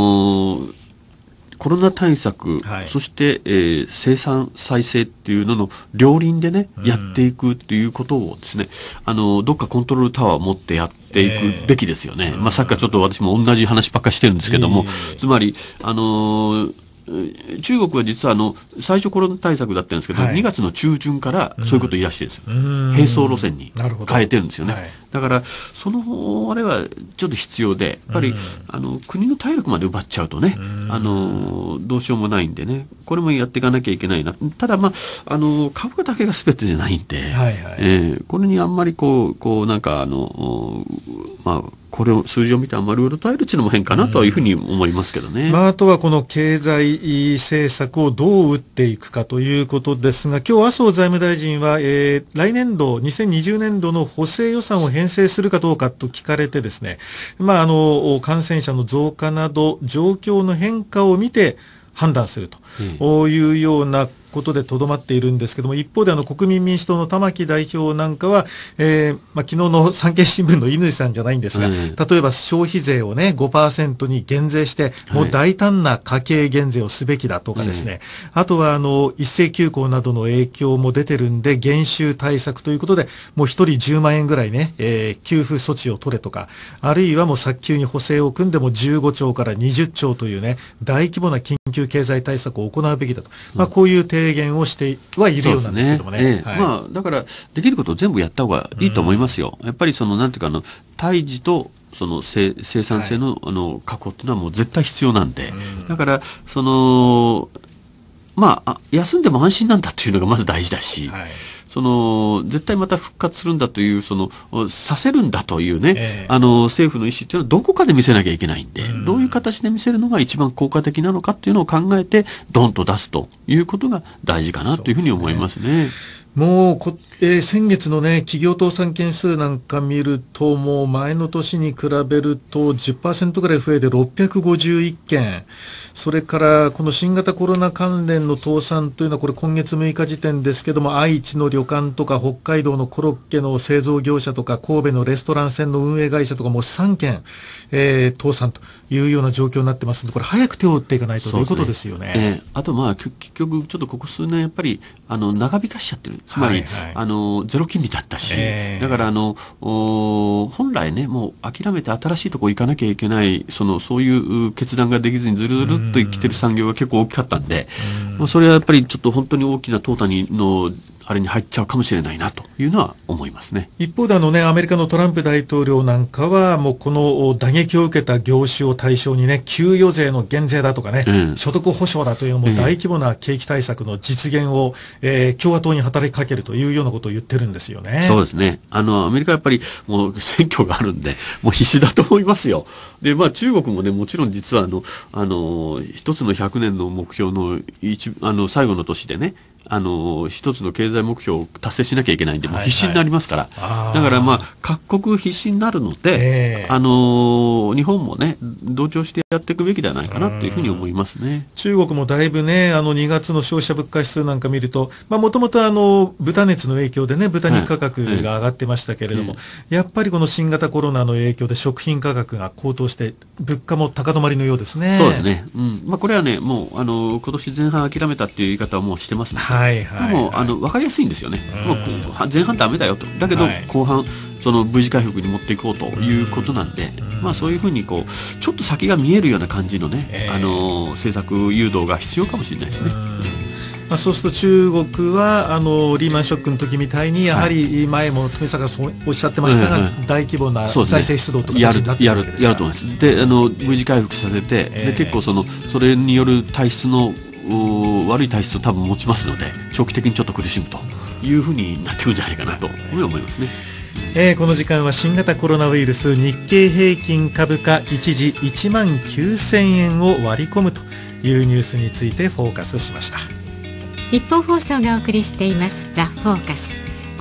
コロナ対策、はい、そして、えー、生産再生っていうのの両輪でね、うん、やっていくっていうことをですね、あのどっかコントロールタワーを持ってやっていくべきですよね。えー、まあさっきからちょっと私も同じ話ばっかりしてるんですけども、えー、つまりあのー中国は実はあの最初コロナ対策だったんですけど、はい、にがつの中旬からそういうことを言い出してるんですよ、うん、並走路線に変えてるんですよね、はい、だからそのあれはちょっと必要でやっぱり、うん、あの国の体力まで奪っちゃうとね、うん、あのどうしようもないんでねこれもやっていかなきゃいけないな。ただまああの株価だけが全てじゃないんで、はいはいえー、これにあんまりこうこうなんかあのまあこれを数字を見てあんまりうろたえるっていうのも変かなというふうに思いますけどね。 うんまあ、あとはこの経済政策をどう打っていくかということですが、今日麻生財務大臣は、えー、来年度にせんにじゅうねんどの補正予算を編成するかどうかと聞かれてですね、まああの感染者の増加など状況の変化を見て判断するというようなことでとどまっているんですけども、一方であの国民民主党の玉木代表なんかは、えーまあ、昨日の産経新聞の乾さんじゃないんですが、うん、例えば消費税をね ごパーセント に減税してもう大胆な家計減税をすべきだとかですね、はい、あとはあの一斉休校などの影響も出てるんで減収対策ということでもう一人じゅうまんえんぐらいね、えー、給付措置を取れとか、あるいはもう早急に補正を組んでもじゅうごちょうからにじゅっちょうというね大規模な緊急経済対策を行うべきだと、まあ、こういう提言をしてはいるようなんですけどもね。ねええはい、まあ、だからできることを全部やった方がいいと思いますよ。うん、やっぱりそのなんていうかあの胎児とその生産性の、はい、あの確保っていうのはもう絶対必要なんで、うん、だからそのまあ休んでも安心なんだというのがまず大事だし。はいその絶対また復活するんだというそのさせるんだというね、えー、あの政府の意思っていうのはどこかで見せなきゃいけないんで、うん、どういう形で見せるのが一番効果的なのかっていうのを考えてドンと出すということが大事かなというふうに思いますね。 もうこ、えー、先月のね企業倒産件数なんか見るともう前の年に比べると じゅっパーセント ぐらい増えてろっぴゃくごじゅういっけん、それからこの新型コロナ関連の倒産というのはこれ今月むいか時点ですけども、愛知の旅館とか北海道のコロッケの製造業者とか神戸のレストラン線の運営会社とかもうさんけん、えー、倒産というような状況になってますので、これ早く手を打っていかないとということですよね。 えー、あとまあ結局ちょっとここ数年やっぱりあの長引かしちゃってる。つまり、はいはい、あのゼロ金利だったし、えー、だからあの本来ねもう諦めて新しいところ行かなきゃいけないそのそういう決断ができずにずるずるっと生きてる産業が結構大きかったんで、うん、それはやっぱりちょっと本当に大きな淘汰のあれに入っちゃうかもしれないなというのは思いますね。 一方であの、ね、アメリカのトランプ大統領なんかはもうこの打撃を受けた業種を対象にね給与税の減税だとかね、うん、所得保障だというのも大規模な景気対策の実現を、えー、共和党に働きかけるというようなことを言ってるんですよね。 そうですね。あのアメリカはやっぱりもう選挙があるんでもう必死だと思いますよ。でまあ中国もねもちろん実はあのあの一つのひゃくねんの目標の一あの最後の年でねあの一つの経済目標を達成しなきゃいけないんで、もう必死になりますから、はいはい、だからまあ各国必死になるので、えー、あの日本もね同調してやっていくべきではないかなというふうに思いますね。 中国もだいぶねあのにがつの消費者物価指数なんか見るともともとあの豚熱の影響でね豚肉価格が上がってましたけれども、はいはい、やっぱりこの新型コロナの影響で食品価格が高騰して物価も高止まりのようですね。 そうですね、うんまあ、これはねもうあの今年前半諦めたっていう言い方はもうしてますので、はいはいはい、でもあの分かりやすいんですよね。もう前半ダメだよと、だけど後半その V 字回復に持っていこうということなんで、まあ、そういうふうにこうちょっと先が見えるような感じのね、えー、あの政策誘導が必要かもしれないですね。 まあ、そうすると中国はあのリーマンショックの時みたいにやはり前も富坂さんおっしゃってましたが、はい、大規模な財政出動とかやるやるやると思います。であの V 字回復させて、えー、で結構そのそれによる体質の悪い体質を多分持ちますので長期的にちょっと苦しむというふうになってくるんじゃないかなと思いますね。 えー、この時間は新型コロナウイルス日経平均株価一時いちまんきゅうせんえんを割り込むというニュースについてフォーカスしました。 日本放送がお送りしていますザ・フォーカス。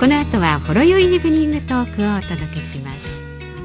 この後はほろよいイブニングトークをお届けします。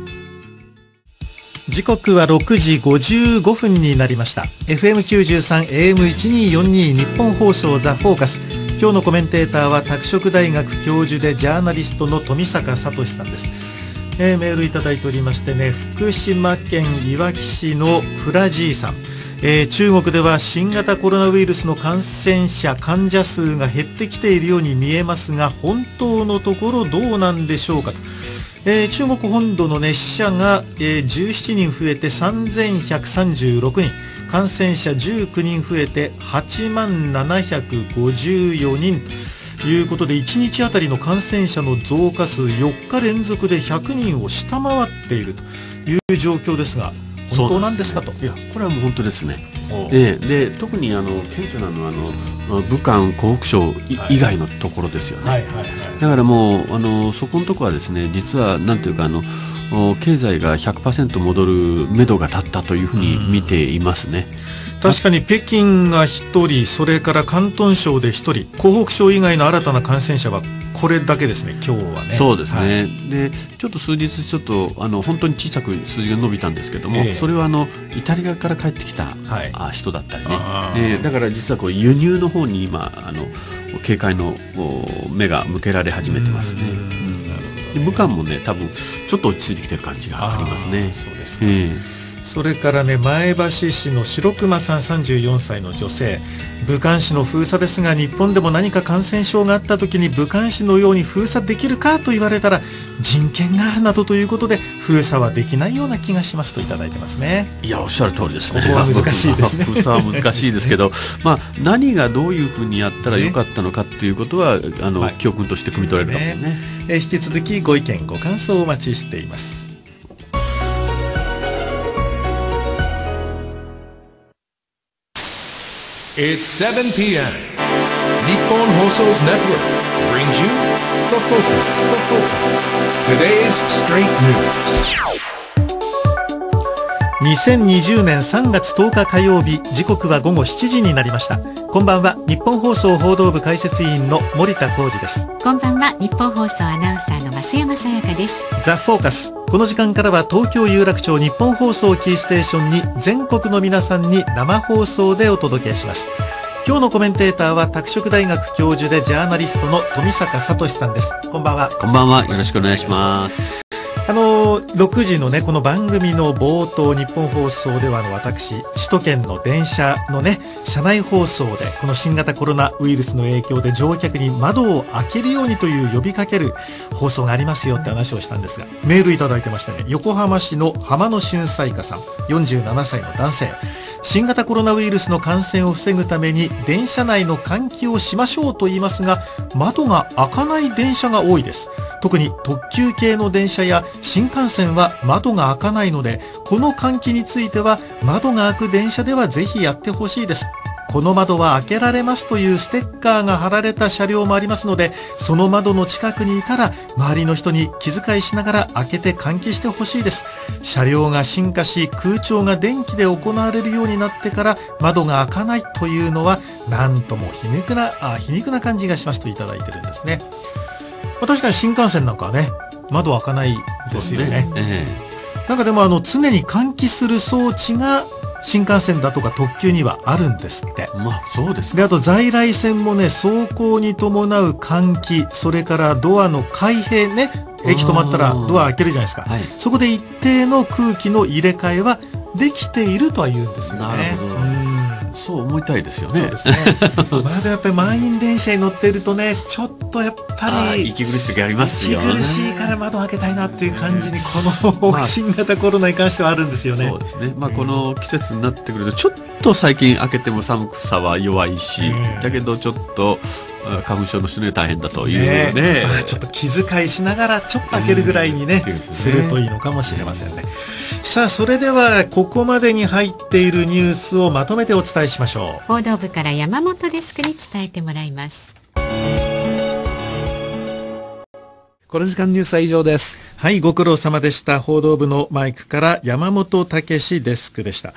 時刻はろくじごじゅうごふんになりました。 エフエムきゅうじゅうさん エーエムせんにひゃくよんじゅうに 日本放送ザ・フォーカス。今日のコメンテーターは拓殖大学教授でジャーナリストの富坂聡さんです。えー、メールいただいておりましてね、福島県いわき市のプラジーさん、えー、中国では新型コロナウイルスの感染者患者数が減ってきているように見えますが、本当のところどうなんでしょうかと。えー、中国本土の、ね、死者が、えー、じゅうななにん増えてさんぜんひゃくさんじゅうろくにん、感染者じゅうきゅうにん増えてはちまんななひゃくごじゅうよにんということで、いちにちあたりの感染者の増加数よっか連続でひゃくにんを下回っているという状況ですが、本当なんですかと。 いや、これはもう本当ですね。えー、で特にあの顕著なのはあの武漢湖北省以外のところですよね。だからもうあのそこのところはですね、実はなんていうかあの経済が ひゃくパーセント 戻る目処が立ったというふうに見ていますね。 確かに北京がひとり、それから広東省でひとり、湖北省以外の新たな感染者はこれだけですね、今日はね。 そうですね、はい、でちょっと数日ちょっとあの本当に小さく数字が伸びたんですけども、えー、それはあのイタリアから帰ってきた、はい、あ人だったりね、えー、だから実はこう輸入の方に今あの警戒の目が向けられ始めてますね。で武漢もね多分ちょっと落ち着いてきてる感じがありますね。 そうですね、えーそれからね、前橋市の白熊さんさんじゅうよんさいの女性、武漢市の封鎖ですが日本でも何か感染症があった時に武漢市のように封鎖できるかと言われたら人権がなどということで封鎖はできないような気がしますといただいてますね。 いやおっしゃる通りですね。 ここは難しいですね。 封鎖は難しいですけどまあ、何がどういうふうにやったらよかったのかということは、ね、あの、はい、教訓として汲み取れるかもしれないね。 え引き続きご意見ご感想をお待ちしています。 It's seven p m 日本放送 Network brings you The Focus. The Focus. Today's Straight News. にせんにじゅうねんさんがつとおか火曜日、時刻はごごしちじになりました。こんばんは、日本放送報道部解説委員の森田浩二です。 こんばんは、日本放送アナウンサーの増山さやかです。 ザ・フォーカス、この時間からは東京有楽町日本放送キーステーションに全国の皆さんに生放送でお届けします。今日のコメンテーターは拓殖大学教授でジャーナリストの富坂聡さんです。こんばんは。 こんばんは、よろしくお願いします。 あのろくじのねこの番組の冒頭、日本放送ではの私首都圏の電車のね車内放送でこの新型コロナウイルスの影響で乗客に窓を開けるようにという呼びかける放送がありますよって話をしたんですが、メールいただいてましてね、横浜市の浜野俊彩花さんよんじゅうななさいの男性、新型コロナウイルスの感染を防ぐために電車内の換気をしましょうと言いますが、窓が開かない電車が多いです。特に特急系の電車や新幹線は窓が開かないので、この換気については窓が開く電車ではぜひやってほしいです。この窓は開けられますというステッカーが貼られた車両もありますので、その窓の近くにいたら周りの人に気遣いしながら開けて換気してほしいです。車両が進化し空調が電気で行われるようになってから窓が開かないというのはなんとも皮肉なあ皮肉な感じがしますといただいてるんですね。まあ、確かに新幹線なんかはね窓開かないですよね。ええ、なんかでもあの常に換気する装置が新幹線だとか特急にはあるんですって。 まあそうですね。 であと在来線もね走行に伴う換気、それからドアの開閉ね、駅止まったらドア開けるじゃないですか、はい、そこで一定の空気の入れ替えはできているとは言うんですよね。 なるほど。うんそう思いたいですよね。 そうですね。まだやっぱり満員電車に乗っているとね、ちょっとやっぱり息苦しい時ありますよね。 息苦しいから窓開けたいなっていう感じにこの新型コロナに関してはあるんですよね。 そうですね。まあこの季節になってくるとちょっと最近開けても寒さは弱いし、だけどちょっと花粉症の人には大変だというね。ねまあ、ちょっと気遣いしながらちょっと開けるぐらいにね、うん、するといいのかもしれませんね。さあそれではここまでに入っているニュースをまとめてお伝えしましょう。報道部から山本デスクに伝えてもらいます。 この時間ニュースは以上です。 はい、ご苦労様でした。報道部のマイクから山本武史デスクでした。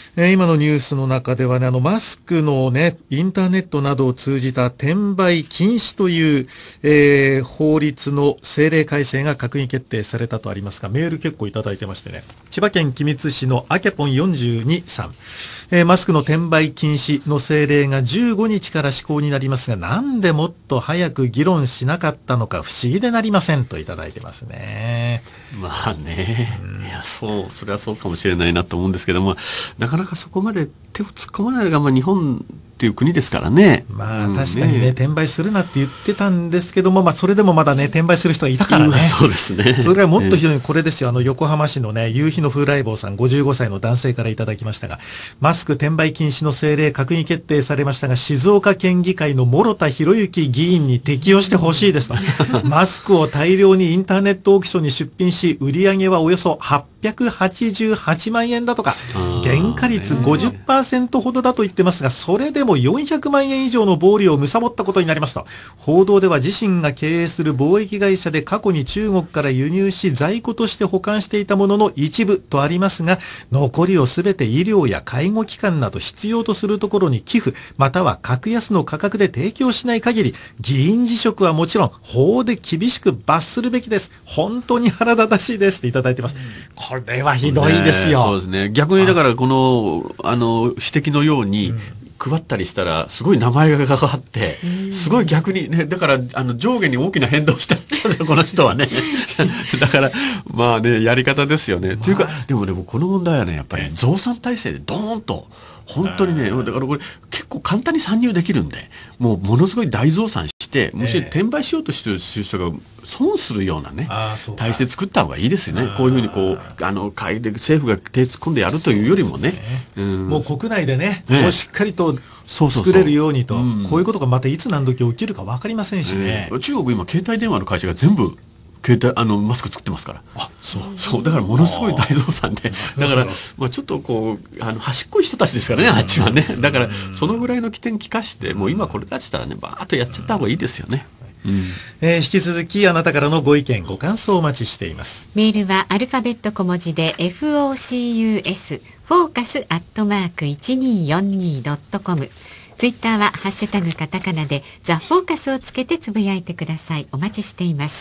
えー、今のニュースの中ではね、あのマスクのね、インターネットなどを通じた転売禁止という、えー、法律の政令改正が閣議決定されたとありますが、メール結構いただいてましてね、千葉県君津市のあけぽんよんじゅうにさん、えー、マスクの転売禁止の政令がじゅうごにちから施行になりますが、なんでもっと早く議論しなかったのか不思議でなりませんといただいてますね。 まあね、うん、いやそうそれはそうかもしれないなと思うんですけども、なかなかそこまで手を突っ込まないのが、まあ、日本っていう国ですからね。 まあ、うん、確かにね、転売するなって言ってたんですけども、まあ、それでもまだね、転売する人がいたからね。 そうですね。 それがもっとひどい、これですよ、あの、横浜市のね、夕日の風来坊さん、ごじゅうごさいの男性からいただきましたが、マスク転売禁止の政令閣議決定されましたが、静岡県議会の諸田博之議員に適用してほしいですと。マスクを大量にインターネットオークションに出品し、売り上げはおよそはっぴゃくはちじゅうはちまんえんだとか、原価率 ごじゅっパーセント ほどだと言ってますが、それでもよんひゃくまんえん以上の暴利を貪ったことになりますと。報道では自身が経営する貿易会社で過去に中国から輸入し在庫として保管していたものの一部とありますが、残りをすべて医療や介護機関など必要とするところに寄付、または格安の価格で提供しない限り、議員辞職はもちろん法で厳しく罰するべきです。本当に腹立たしいですっていただいてます。これはひどいですよ。 ね、そうですね。逆にだからこのあの指摘のように、うん、配ったりしたらすごい名前がかかってすごい逆にね、だからあの上下に大きな変動してるんですよこの人はね。だからまあね、やり方ですよね。というかでもね、この問題はね、やっぱり増産体制でドーンと本当にね、だからこれ結構簡単に参入できるんで、もうものすごい大増産して、むしろ転売しようとしてる人が損するようなね、体制作った方がいいですよね。こういうふうにこうあの会で政府が手突っ込んでやるというよりもね、 うん、もう国内でね、ね、もうしっかりと作れるようにと、そうそうそう、うん、こういうことがまたいつ何時起きるか分かりませんしね。 えー、中国今携帯電話の会社が全部携帯あのマスク作ってますから。 あ、そうそうだからものすごい大増産で、だからまあちょっとこうあの端っこい人たちですからね、あっちはね。だからそのぐらいの起点聞かしてもう今これだっつったらね、バーッとやっちゃった方がいいですよね。うん、 えー、引き続きあなたからのご意見ご感想をお待ちしています。 メールはアルファベット小文字で フォーカス フォーカスアットマーク いちにーよんにードットコム、ツイッターはハッシュタグカタカナでザ・フォーカスをつけてつぶやいてください。お待ちしています。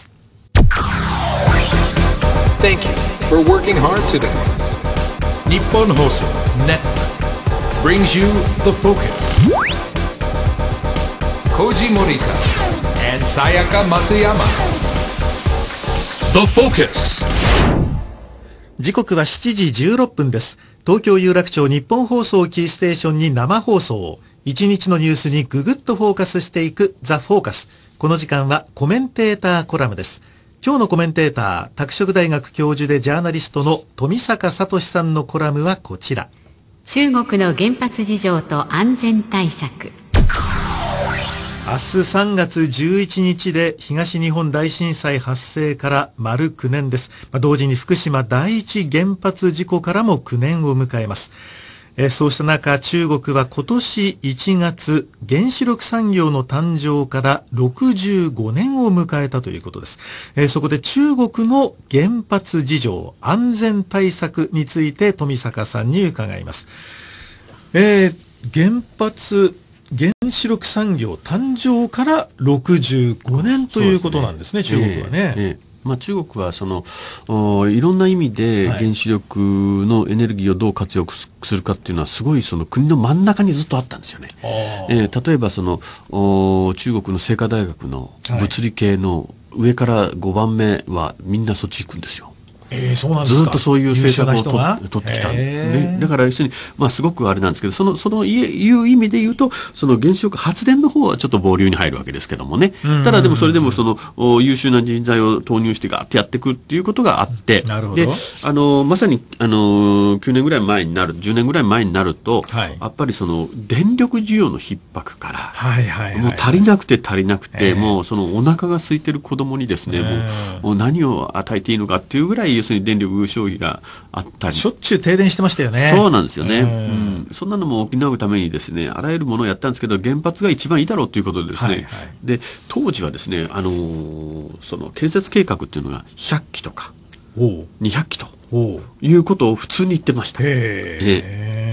Thank you for working hard today. Nippon Hoso Network brings you the focus. Koji Morita and Sayaka Masayama. The focus. 時刻はしちじじゅうろっぷんです。東京有楽町日本放送キーステーションに生放送。一日のニュースにぐぐっとフォーカスしていくザ・フォーカス。この時間はコメンテーターコラムです。今日のコメンテーター、拓殖大学教授でジャーナリストの富坂聡さんのコラムはこちら。 中国の原発事情と安全対策。 明日さんがつじゅういちにちで東日本大震災発生から丸きゅうねんです。まあ、同時に福島第一原発事故からもきゅうねんを迎えます。えー、そうした中、中国は今年いちがつ、原子力産業の誕生からろくじゅうごねんを迎えたということです。えー、そこで中国の原発事情、安全対策について富坂さんに伺います。えー、原発、原子力産業誕生からろくじゅうごねんということなんですね、中国はね。えーえーまあ、中国はそのいろんな意味で原子力のエネルギーをどう活用するかっていうのはすごいその国の真ん中にずっとあったんですよね。えー、例えばその中国の清華大学の物理系の上からごばんめはみんなそっち行くんですよ。 えー、そうなんですか。 ずっとそういう政策をと取ってきたんで、ね、だから要するに、まあ、すごくあれなんですけど、そのそのいう意味で言うと、その原子力発電の方はちょっと暴流に入るわけですけどもね。ただでもそれでもその優秀な人材を投入してガーッとやっていくっていうことがあって、 なるほど。 で、あのまさにあのきゅうねんぐらい前になる、じゅうねんぐらい前になると、はい、やっぱりその電力需要の逼迫から、はいはいはいはい、もう足りなくて足りなくて、えー、もうそのお腹が空いてる子供にですね、えー、もう、もう何を与えていいのかっていうぐらい要するに電力消費があったり、 しょっちゅう停電してましたよね。 そうなんですよね、うん、そんなのも補うためにですね、あらゆるものをやったんですけど、原発が一番いいだろうということでですね、はいはい、で当時はですね、あのー、その建設計画っていうのがひゃっきとかにひゃっきということを普通に言ってました。へー、えー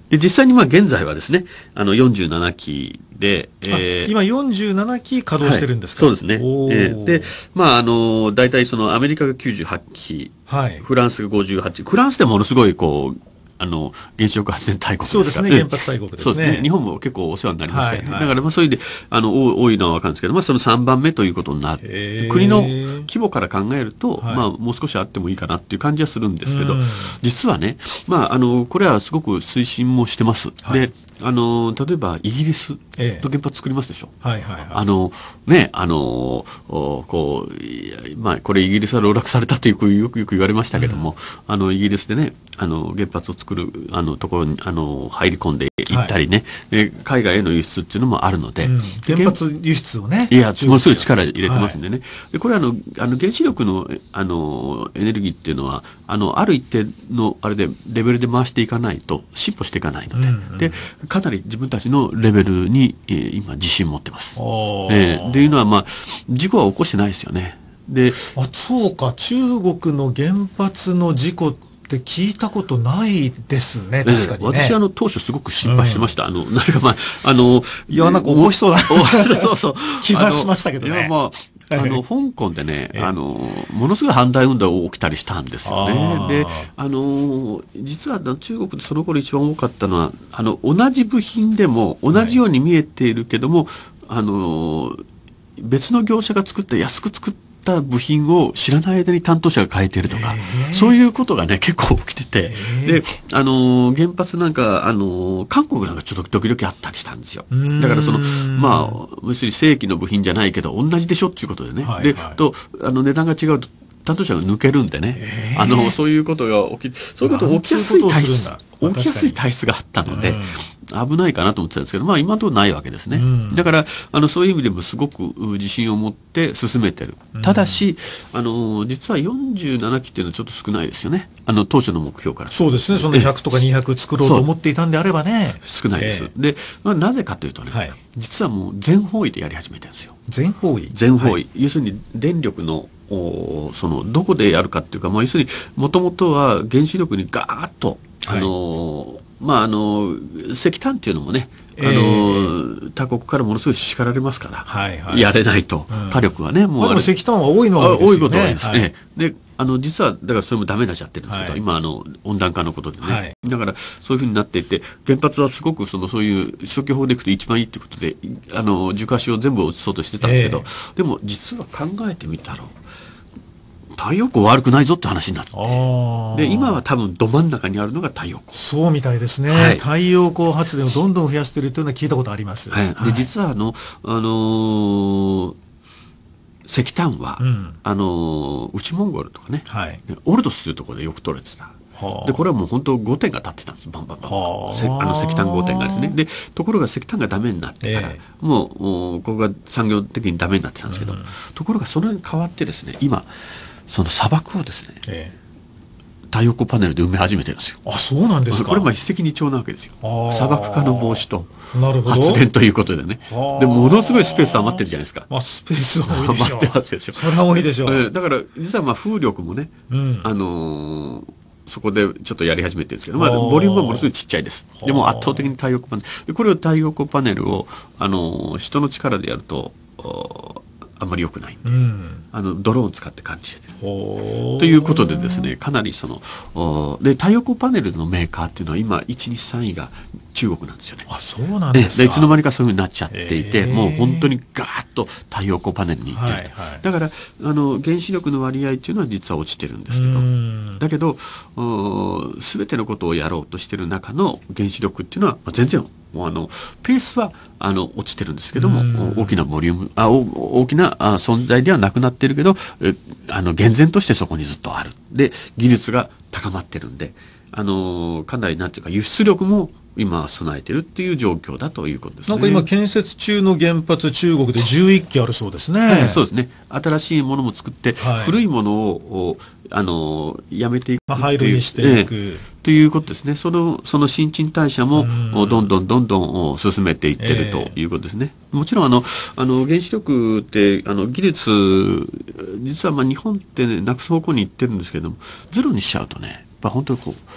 実際にまあ現在はですね、あのよんじゅうななきで、 えー、今よんじゅうななき稼働してるんですか？ はい、そうですね。えー、で、まああの大体そのアメリカがきゅうじゅうはちき、はい、フランスがごじゅうはち、フランスでものすごいこうあの原子力発電大国ですから。 そうですね、原発大国ですね。 そうですね。日本も結構お世話になりましたよね。はいはい、だからまあそういうであの多いのはわかるんですけど、まあそのさんばんめということになる。国の規模から考えると、はい、まあもう少しあってもいいかなっていう感じはするんですけど、実はね、まああのこれはすごく推進もしてます。はい、で。あの例えばイギリスと原発作りますでしょ。ええ、はいはいはい。あのねあのこうまあこれイギリスは籠絡されたというよくよく言われましたけども、うん、あのイギリスでねあの原発を作るあのところにあの入り込んでいったりね、はい、海外への輸出っていうのもあるので、うん、 原発輸出をねいやものすごい力入れてますんでね。はい、でこれはあのあの原子力のあのエネルギーっていうのはあのある一定のあれでレベルで回していかないと進歩していかないので、うんうん、でかなり自分たちのレベルに、えー、今自信持ってます。えー、っていうのはまあ事故は起こしてないですよね。で、 あ、そうか、中国の原発の事故って聞いたことないですね。確かにね。 私あの当初すごく心配してました。うん、あのなぜかまああのいやなんか起こしそうなそうそう気がしましたけどね。 いやまあ。あの香港でね、あのものすごい反対運動が起きたりしたんですよね。で、あの実は中国でその頃一番多かったのは、あの同じ部品でも同じように見えているけども、はい、あの別の業者が作った安く作った部品を知らない間に担当者が変えているとか、そういうことがね結構起きてて、で、あの原発なんかあの韓国なんかちょっと時々あったりしたんですよ。だからそのまあ要するに正規の部品じゃないけど同じでしょっていうことでね、はいはい、でとあの値段が違うと担当者が抜けるんでね、あのそういうことが起きそういうこと起きやすい体質起きやすい体質があったので。危ないかなと思ってたんですけど、まあ今のところないわけですね。うん、だから、あの、そういう意味でもすごく自信を持って進めてる。ただし、あの、実はよんじゅうななきっていうのはちょっと少ないですよね。あの、当初の目標から。 そうですね。そのひゃくとかにひゃく作ろうと思っていたんであればね。 少ないです。えー、で、まあ、なぜかというとね、はい、実はもう全方位でやり始めてるんですよ。 全方位全方位。はい、要するに電力のおそのどこでやるかっていうか、まあ、要するにもともとは原子力にガーッと、あの、はい、まああの石炭っていうのもね、あの、えー、他国からものすごい叱られますから、はいはい、やれないと、うん、火力はねもうあれ、まあ、でも石炭は多いのは多いですよね。多いことは多いですね。 はい、であの実はだからそれもダメになっちゃってるんですけど、はい、今あの温暖化のことでね、はい、だからそういうふうになっていて原発はすごくそのそういう初期法でいくと一番いいってことであの重化しを全部落ちそうとしてたんですけど、えー、でも実は考えてみたら太陽光悪くないぞって話になってで今は多分ど真ん中にあるのが太陽光。 そうみたいですね、はい、太陽光発電をどんどん増やしているというのは聞いたことあります、 はいはい、で実はあの、あのー、石炭は、うん、あのー、内モンゴルとかね、はい、オルドスというところでよく取れてた。でこれはもう本当ごてんが立ってたんです。バンバンバンバンあの石炭ごてんがですね。でところが石炭がダメになってから、えー、もうここが産業的にダメになってたんですけど、うん、ところがそれに変わってですね今その砂漠をですね、ええ、太陽光パネルで埋め始めてるんですよ。 あ、そうなんですか。 これまあ一石二鳥なわけですよ。砂漠化の防止と発電ということでね。でものすごいスペース余ってるじゃないですか。 まあスペースは多いでしょう。 余ってますでしょ。 それは多いでしょう。 えー、だから実はまあ風力もね、うん、あのー、そこでちょっとやり始めてるんですけど、まあボリュームはものすごいちっちゃいです。でも圧倒的に太陽光パネル。でこれを太陽光パネルをあのー、人の力でやると。あんまり良くない、うん、あのドローンを使って管理してるということでですねかなりそので太陽光パネルのメーカーっていうのは今いち、に、さんいが中国なんですよね。 あ、そうなんですか。 でいつの間にかそういう風になっちゃっていて、もう本当にガーッと太陽光パネルに行ってると、はいはい、だからあの原子力の割合っていうのは実は落ちてるんですけど、だけど全てのことをやろうとしてる中の原子力っていうのは全然もうあのペースはあの落ちてるんですけども大きなボリュームあ大きなあ存在ではなくなってるけどえあの厳然としてそこにずっとあるで技術が高まってるんであのかなりなんていうか輸出力も今備えてるっていう状況だということですね。 なんか今建設中の原発中国でじゅういっきあるそうですね。 はい、そうですね。新しいものも作って、はい、古いものをあのやめていくまあ、廃炉にしていく、えー、ということですね。そのその新陳代謝もどんどんどんどん進めていってるということですね。えー、もちろんあのあの原子力ってあの技術実はまあ日本って、ね、なくす方向に行ってるんですけれどもゼロにしちゃうとねやっぱ本当にこう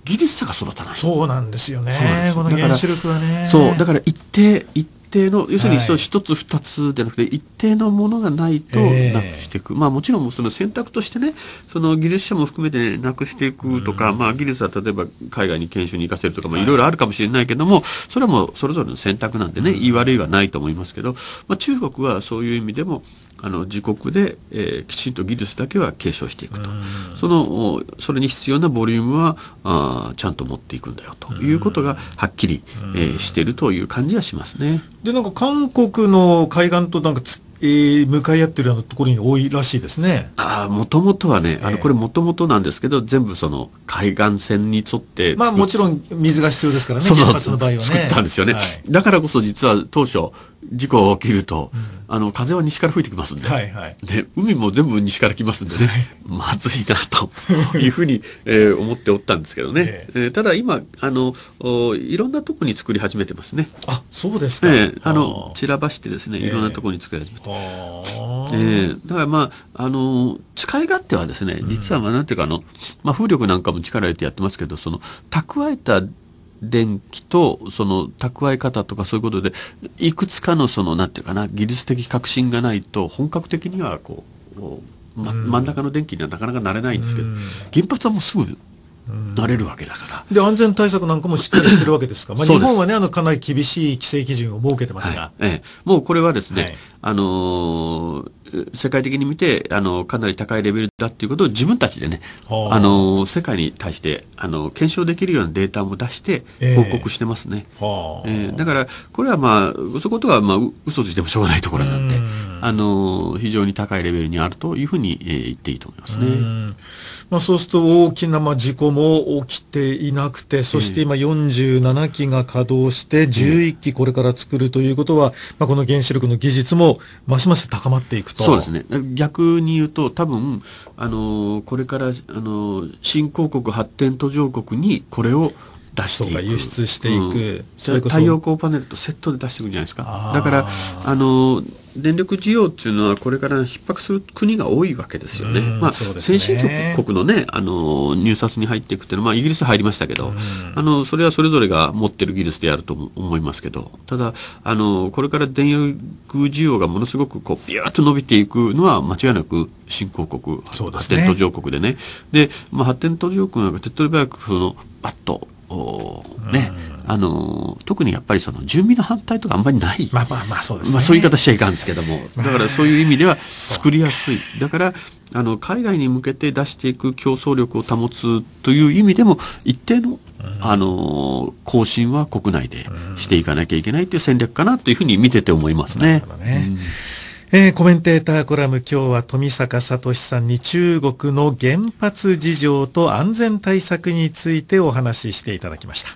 技術者が育たない。 そうなんですよね。この原子力はね。 そうだから一定一定の要するに一つ二つでなくて一定のものがないとなくしていく、えー、まあもちろんその選択としてね、その技術者も含めてなくしていくとか、うん、まあ技術は例えば海外に研修に行かせるとか、まあいろいろあるかもしれないけども、それはもうそれぞれの選択なんでね、言い悪いはないと思いますけど、まあ中国はそういう意味でもあの自国で、えー、きちんと技術だけは継承していくと、そのそれに必要なボリュームはあちゃんと持っていくんだよということがはっきり、えー、しているという感じはしますね。 でなんか韓国の海岸となんかつえー、向かい合ってるようなところに多いらしいですね。 ああ、もともとはね、あの、これもともとなんですけど、全部その海岸線に沿って。 まあもちろん水が必要ですからね、原発の場合はね。 作ったんですよね。はい、だからこそ実は当初、事故が起きると、うん、あの、風は西から吹いてきますんで、はいはい、で、海も全部西から来ますんでね、はい、まずいな、というふうに、えー、思っておったんですけどね。えー、えー、ただ今、あの、いろんなところに作り始めてますね。 あ、そうですか。 えー、あの、散らばしてですね、いろんなところに作り始めて。えー、えー、だからまあ、あの、使い勝手はですね、実はまあ、なんていうかあの、まあ、風力なんかも力入れてやってますけど、その、蓄えた電気とその蓄え方とかそういうことでいくつかのそのなんていうかな技術的革新がないと本格的にはこう、ま、真ん中の電気にはなかなかなれないんですけど、原発はもうすぐなれるわけだから。 で安全対策なんかもしっかりしてるわけですか。まあ日本はねあのかなり厳しい規制基準を設けてますが、 はいええ、もうこれはですね、はい、あのー世界的に見てあのかなり高いレベルだっていうことを自分たちでね、あの世界に対してあの検証できるようなデータも出して報告してますね。えーえー、だからこれはまあそういうことはまあ嘘ついてもしょうがないところなんで、あの非常に高いレベルにあるというふうに、えー、言っていいと思いますね。 うんまあ、そうすると大きなまあ事故も起きていなくて、そして今よんじゅうななきが稼働してじゅういっきこれから作るということは、まあ、この原子力の技術もますます高まっていくと。 そうですね。逆に言うと多分あのこれからあの新興国発展途上国にこれを出していく、 輸出していく、うん、 それこそ太陽光パネルとセットで出していくんじゃないですか。だからあの電力需要っていうのはこれから逼迫する国が多いわけですよね。まあ、ね、先進国のねあの入札に入っていくっていうのは、まあ、イギリス入りましたけど、あのそれはそれぞれが持ってる技術でやると思いますけど、ただあのこれから電力需要がものすごくこうビューッと伸びていくのは間違いなく新興国、発展途上国でね。で、まあ、発展途上国が手っ取り早くそのバッとおね、あの特にやっぱりその住民の反対とかあんまりない、 まあまあまあそうですね、 まあそういう言い方しちゃいかんですけども、だからそういう意味では作りやすい。だからあの海外に向けて出していく競争力を保つという意味でも一定の、あの更新は国内でしていかなきゃいけないという戦略かなというふうに見てて思いますね。 なるほどね。うんえー、コメンテーターコラム、今日は富坂聡さんに中国の原発事情と安全対策についてお話ししていただきました。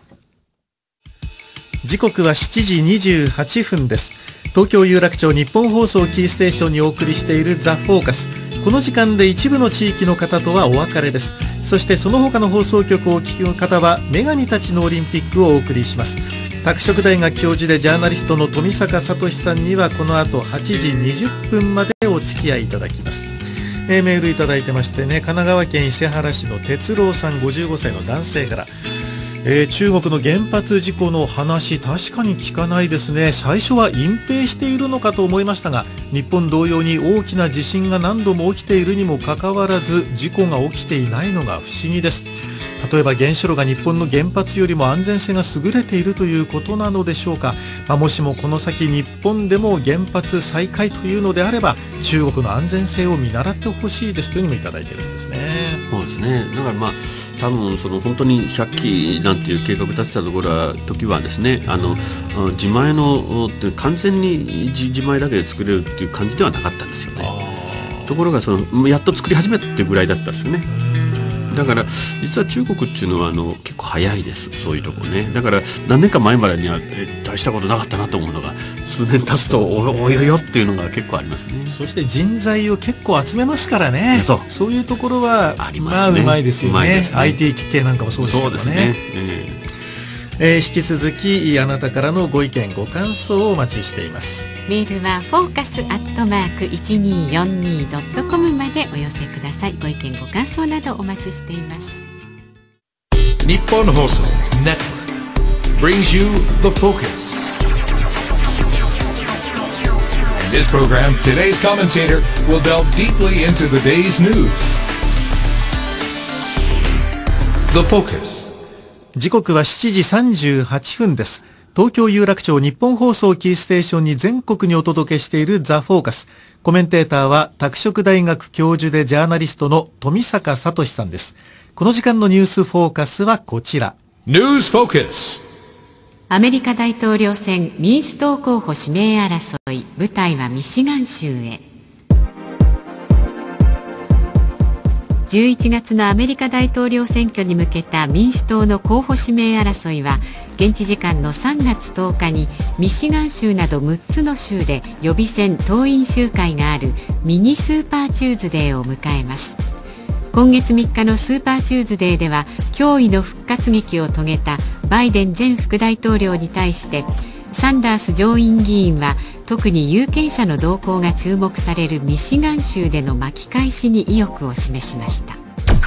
時刻はしちじにじゅうはっぷんです。東京有楽町日本放送キーステーションにお送りしているザ・フォーカス。この時間で一部の地域の方とはお別れです。そしてその他の放送局をお聞きの方は女神たちのオリンピックをお送りします。拓殖大学教授でジャーナリストの富坂聡さんにはこの後はちじにじゅっぷんまでお付き合いいただきます。えー、メールいただいてましてね、神奈川県伊勢原市の哲郎さんごじゅうごさいの男性から、えー、中国の原発事故の話確かに聞かないですね。最初は隠蔽しているのかと思いましたが、日本同様に大きな地震が何度も起きているにもかかわらず事故が起きていないのが不思議です。例えば原子炉が日本の原発よりも安全性が優れているということなのでしょうか。まあ、もしもこの先日本でも原発再開というのであれば中国の安全性を見習ってほしいですというのもいただいてるんですね。 そうですね。だからまあ多分その本当にひゃっきなんていう計画立てたところは時はですね、あの自前の完全に自前だけで作れるっていう感じではなかったんですよね。ところがそのやっと作り始めたっていうぐらいだったんですよね。だから実は中国っていうのはあの結構早いです、そういうところね。だから何年か前までにはえ大したことなかったなと思うのが数年経つとおよよっていうのが結構ありますね。 そして人材を結構集めますからね。そう、そういうところはありますね。 まあうまいですよね。 ですね。 アイティー 系なんかもそうですけどね。 そうですね、えーえー、引き続きあなたからのご意見ご感想をお待ちしています。 メールはフォーカスアットマーク いちにーよんにードットコム までお寄せください。ご意見ご感想などお待ちしています。 Nippon Hoso's Network brings you The Focus. In this program, today's commentator will delve deeply into the day's news. The Focus. 時刻はしちじさんじゅうはちふんです。東京有楽町日本放送キーステーションに全国にお届けしているザ・フォーカス。コメンテーターは拓殖大学教授でジャーナリストの富坂聡さんです。この時間のニュースフォーカスはこちら。 ニュースフォーカス。 アメリカ大統領選民主党候補指名争い、舞台はミシガン州へ。じゅういちがつのアメリカ大統領選挙に向けた民主党の候補指名争いは現地時間のさんがつとおかにミシガン州などむっつの州で予備選党員集会があるミニスーパーチューズデーを迎えます。今月みっかのスーパーチューズデーでは驚異の復活劇を遂げたバイデン前副大統領に対してサンダース上院議員は特に有権者の動向が注目されるミシガン州での巻き返しに意欲を示しました。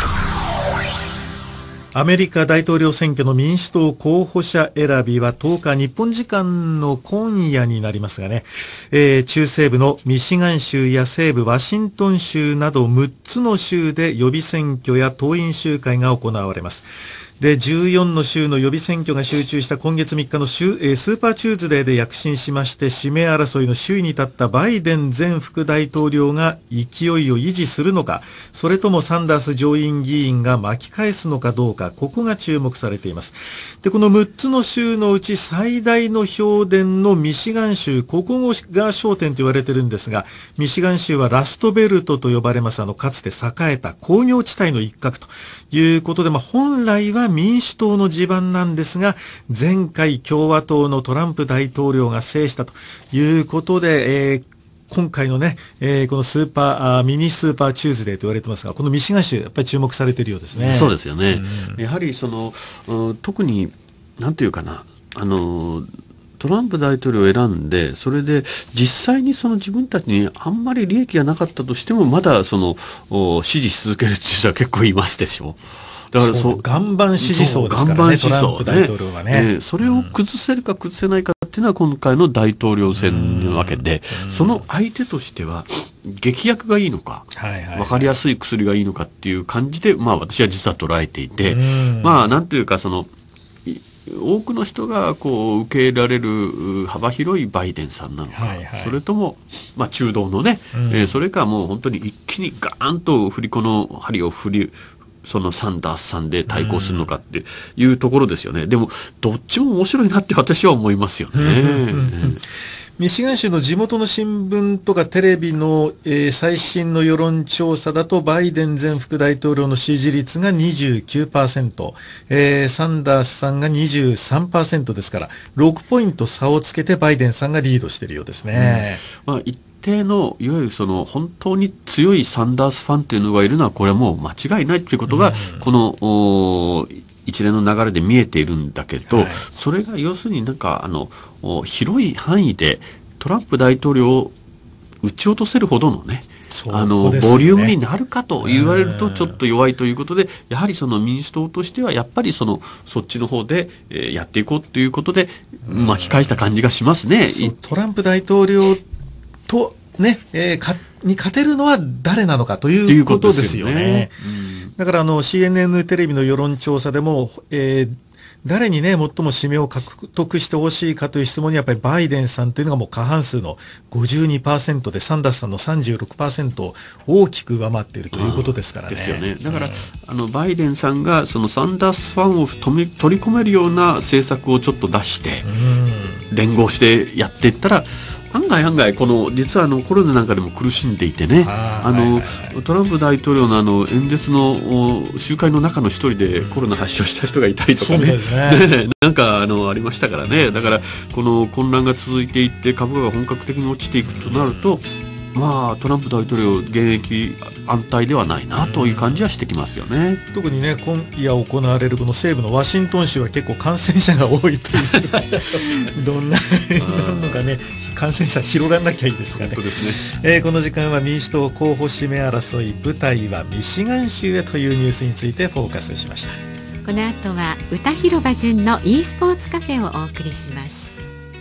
アメリカ大統領選挙の民主党候補者選びはとおか日本時間の今夜になりますがね、えー、中西部のミシガン州や西部ワシントン州などむっつの州で予備選挙や党員集会が行われます。で、じゅうよんの州の予備選挙が集中した今月みっかのスーパーチューズデーで躍進しまして指名争いの首位に立ったバイデン前副大統領が勢いを維持するのか、それともサンダース上院議員が巻き返すのかどうか、ここが注目されています。で、このむっつの州のうち最大の票田のミシガン州、ここが焦点と言われているんですが、ミシガン州はラストベルトと呼ばれますあのかつて栄えた工業地帯の一角ということで、まあ、本来は民主党の地盤なんですが、前回共和党のトランプ大統領が制したということで、えー、今回のね、えー、このスーパーミニスーパーチューズデーと言われてますが、このミシガン州やっぱり注目されているようですね。 そうですよね、うん、やはりその特になんていうかな、あのトランプ大統領を選んで、それで実際にその自分たちにあんまり利益がなかったとしてもまだその支持し続けるっていう人は結構いますでしょ。だからそう岩盤支持層ですからね、トランプ大統領はね、 ね、それを崩せるか崩せないかっていうのは今回の大統領選なわけで、その相手としては劇薬がいいのか、はいはいはい、分かりやすい薬がいいのかっていう感じで、まあ私は実は捉えていて、まあなんていうかその多くの人がこう受け入れられる幅広いバイデンさんなのか、はいはい、それとも、まあ、中道のね、うんえー、それかもう本当に一気にガーンと振り子の針を振りそのサンダースさんで対抗するのかっていうところですよね。でもどっちも面白いなって私は思いますよね。 ミシガン州の地元の新聞とかテレビの、えー、最新の世論調査だとバイデン前副大統領の支持率が にじゅうきゅうパーセント、えー、サンダースさんが にじゅうさんパーセント ですからろくポイント差をつけてバイデンさんがリードしているようですね。 うんまあ一定のいわゆるその本当に強いサンダースファンっていうのがいるのはこれはもう間違いないということが、うん、この一連の流れで見えているんだけど、はい、それが要するになんかあの広い範囲でトランプ大統領を撃ち落とせるほどのね、あのボリュームになるかと言われるとちょっと弱いということで、やはりその民主党としてはやっぱりそのそっちの方で、えー、やっていこうということで巻き返した感じがしますね。 トランプ大統領とね、えー、かに勝てるのは誰なのかということですよね。いうよねうん、だからあの シーエヌエヌ テレビの世論調査でも、えー、誰にね最も指名を獲得してほしいかという質問にやっぱりバイデンさんというのがもう過半数の ごじゅうにパーセント でサンダースさんの さんじゅうろくパーセント を大きく上回っているということですからね。 ですよね。だから、うん、あのバイデンさんがそのサンダースファンを取り込めるような政策をちょっと出して、うん、連合してやっていったら案外案外この実はあのコロナなんかでも苦しんでいてね、ああの、はいはい、トランプ大統領のあの演説の集会の中の一人でコロナ発症した人がいたりとか ね, ねなんかあのありましたからね。だからこの混乱が続いていって株価が本格的に落ちていくとなると、まあトランプ大統領現役安泰ではないなという感じはしてきますよね。 特にね今夜行われるこの西部のワシントン州は結構感染者が多いというどんなのかね感染者広がらなきゃいいですがね。 本当ですね、 えー、この時間は民主党候補指名争い舞台はミシガン州へというニュースについてフォーカスしました。 この後は歌広場順の e スポーツカフェをお送りします。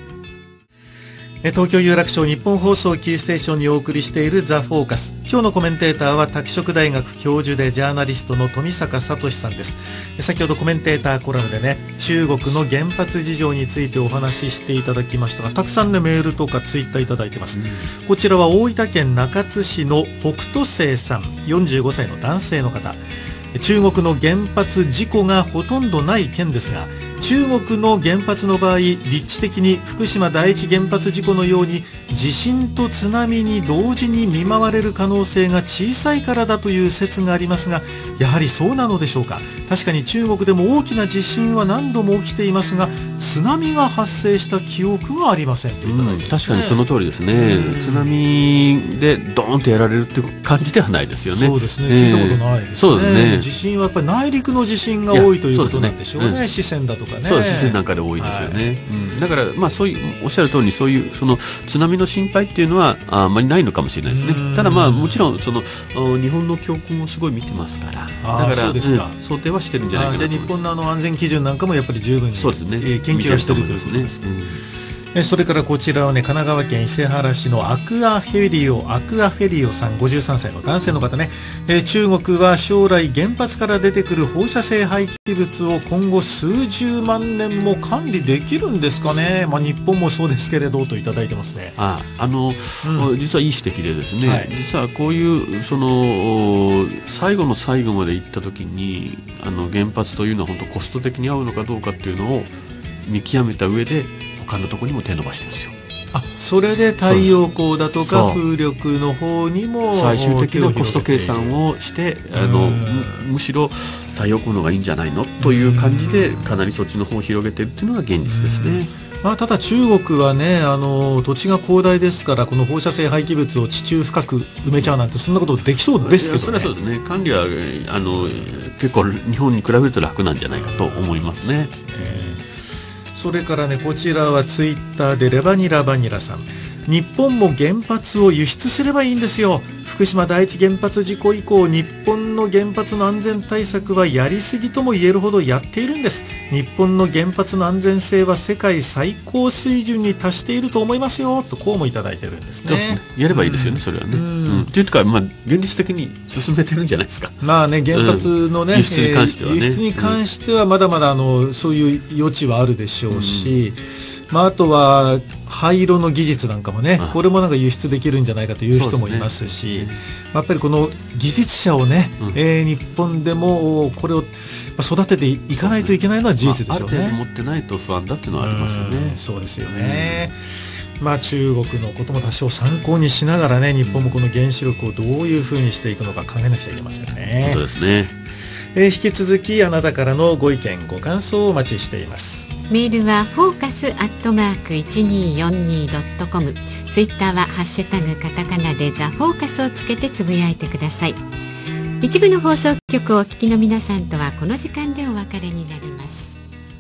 東京有楽町日本放送キーステーションにお送りしているザ・フォーカス。今日のコメンテーターは拓殖大学教授でジャーナリストの富坂聡さんです。先ほどコメンテーターコラムでね、中国の原発事情についてお話ししていただきましたが、たくさんねメールとかツイッターいただいてます、うん、こちらは大分県中津市の北斗星さん、よんじゅうごさいの男性の方。中国の原発事故がほとんどない県ですが、中国の原発の場合、立地的に福島第一原発事故のように地震と津波に同時に見舞われる可能性が小さいからだという説がありますが、やはりそうなのでしょうか。確かに中国でも大きな地震は何度も起きていますが、津波が発生した記憶がありませんといただいてますね。 うん、確かにその通りですね。津波でドーンとやられるという感じではないですよね。 そうですね、聞いたことないですね。 そうですね。 地震はやっぱり内陸の地震が多いということなんでしょうね。四川だとかね。 そう、四川なんかで多いですよね、はい、うん、だから、まあ、そういうおっしゃる通りにそういうその津波の心配っていうのはあんまりないのかもしれないですね。ただ、まあ、もちろんその日本の教訓をすごい見てますから、だから、 そうですか、 うん、想定はしてるんじゃないかなと思います。 じゃあ日本のあの安全基準なんかもやっぱり十分に、 そうですね、 えー、研究はしているということですね。それからこちらはね、神奈川県伊勢原市のアクアフェリオアクアフェリオさん、ごじゅうさんさいの男性の方ね、えー、中国は将来原発から出てくる放射性廃棄物を今後数十万年も管理できるんですかね。まあ、日本もそうですけれどといただいてますね。 ああの、うん、実はいい指摘でですね、はい、実はこういうその最後の最後まで行った時にあの原発というのは本当コスト的に合うのかどうかっていうのを見極めた上で他のところにも手伸ばしてるんですよ。 あ、それで太陽光だとか風力の方にも最終的なコスト計算をしてあの む, むしろ太陽光の方がいいんじゃないのという感じでかなりそっちの方を広げているというのが現実ですね。 まあ、ただ中国はね、あの土地が広大ですから、この放射性廃棄物を地中深く埋めちゃうなんてそんなことできそうですけどね。 それはそうですね。管理はあの結構日本に比べると楽なんじゃないかと思いますね。 それからね、こちらはツイッターでレバニラバニラさん、日本も原発を輸出すればいいんですよ。福島第一原発事故以降、日本の原発の安全対策はやりすぎとも言えるほどやっているんです。日本の原発の安全性は世界最高水準に達していると思いますよと、こうもいただいてるんですね。 やればいいですよね、うん、それはね。うん、というか、まあ、現実的に進めてるんじゃないですか。 まあね、原発のね、うん、輸出に関してはね、えー、輸出に関してはまだまだあのそういう余地はあるでしょうし、うん、まあ、あとは灰色の技術なんかもね、これもなんか輸出できるんじゃないかという人もいますし、ね、やっぱりこの技術者をね、うん、えー、日本でもこれを育てていかないといけないのは事実でしょうね。 まあ、ある程度持ってないと不安だっていうのはありますよね。 うん、そうですよね。まあ、中国のことも多少参考にしながらね、日本もこの原子力をどういうふうにしていくのか考えなくちゃいけませんね。 そうですね。 えー、引き続きあなたからのご意見ご感想をお待ちしています。 メールはフォーカスアットマーク いちにーよんにードットコム、 ツイッターはハッシュタグカタカナでザ・フォーカスをつけてつぶやいてください。一部の放送局をお聞きの皆さんとはこの時間でお別れになります。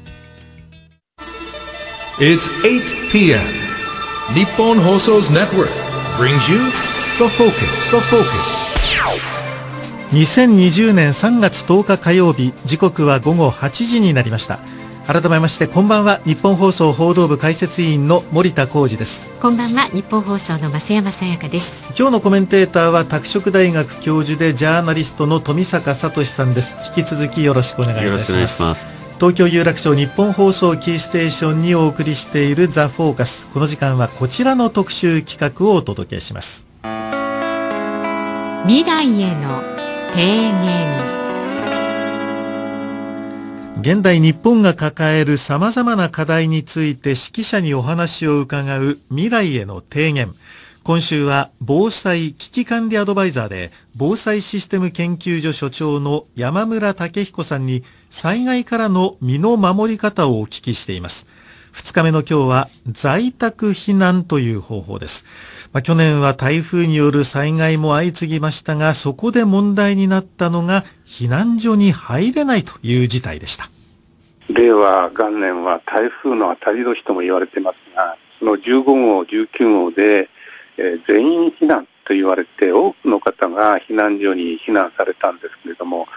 It's eight p m 日本放送 Network brings you The Focus. The Focus. にせんにじゅうねんさんがつとおか火曜日、時刻は午後はちじになりました。改めましてこんばんは、日本放送報道部解説委員の森田浩二です。 こんばんは、日本放送の増山さやかです。 今日のコメンテーターは拓殖大学教授でジャーナリストの富坂聡さんです。引き続きよろしくお願いいたします。 よろしくお願いします。 東京有楽町日本放送キーステーションにお送りしているザ・フォーカス。この時間はこちらの特集企画をお届けします。 未来への提言。 現代日本が抱える様々な課題について指揮者にお話を伺う未来への提言。今週は防災危機管理アドバイザーで防災システム研究所所長の山村武彦さんに災害からの身の守り方をお聞きしています。二日目の今日は在宅避難という方法です。まあ、去年は台風による災害も相次ぎましたが、そこで問題になったのが避難所に入れないという事態でした。 令和元年は台風の当たり年とも言われていますが、そのじゅうごごう、じゅうきゅうごうで、えー、全員避難と言われて多くの方が避難所に避難されたんですけれども、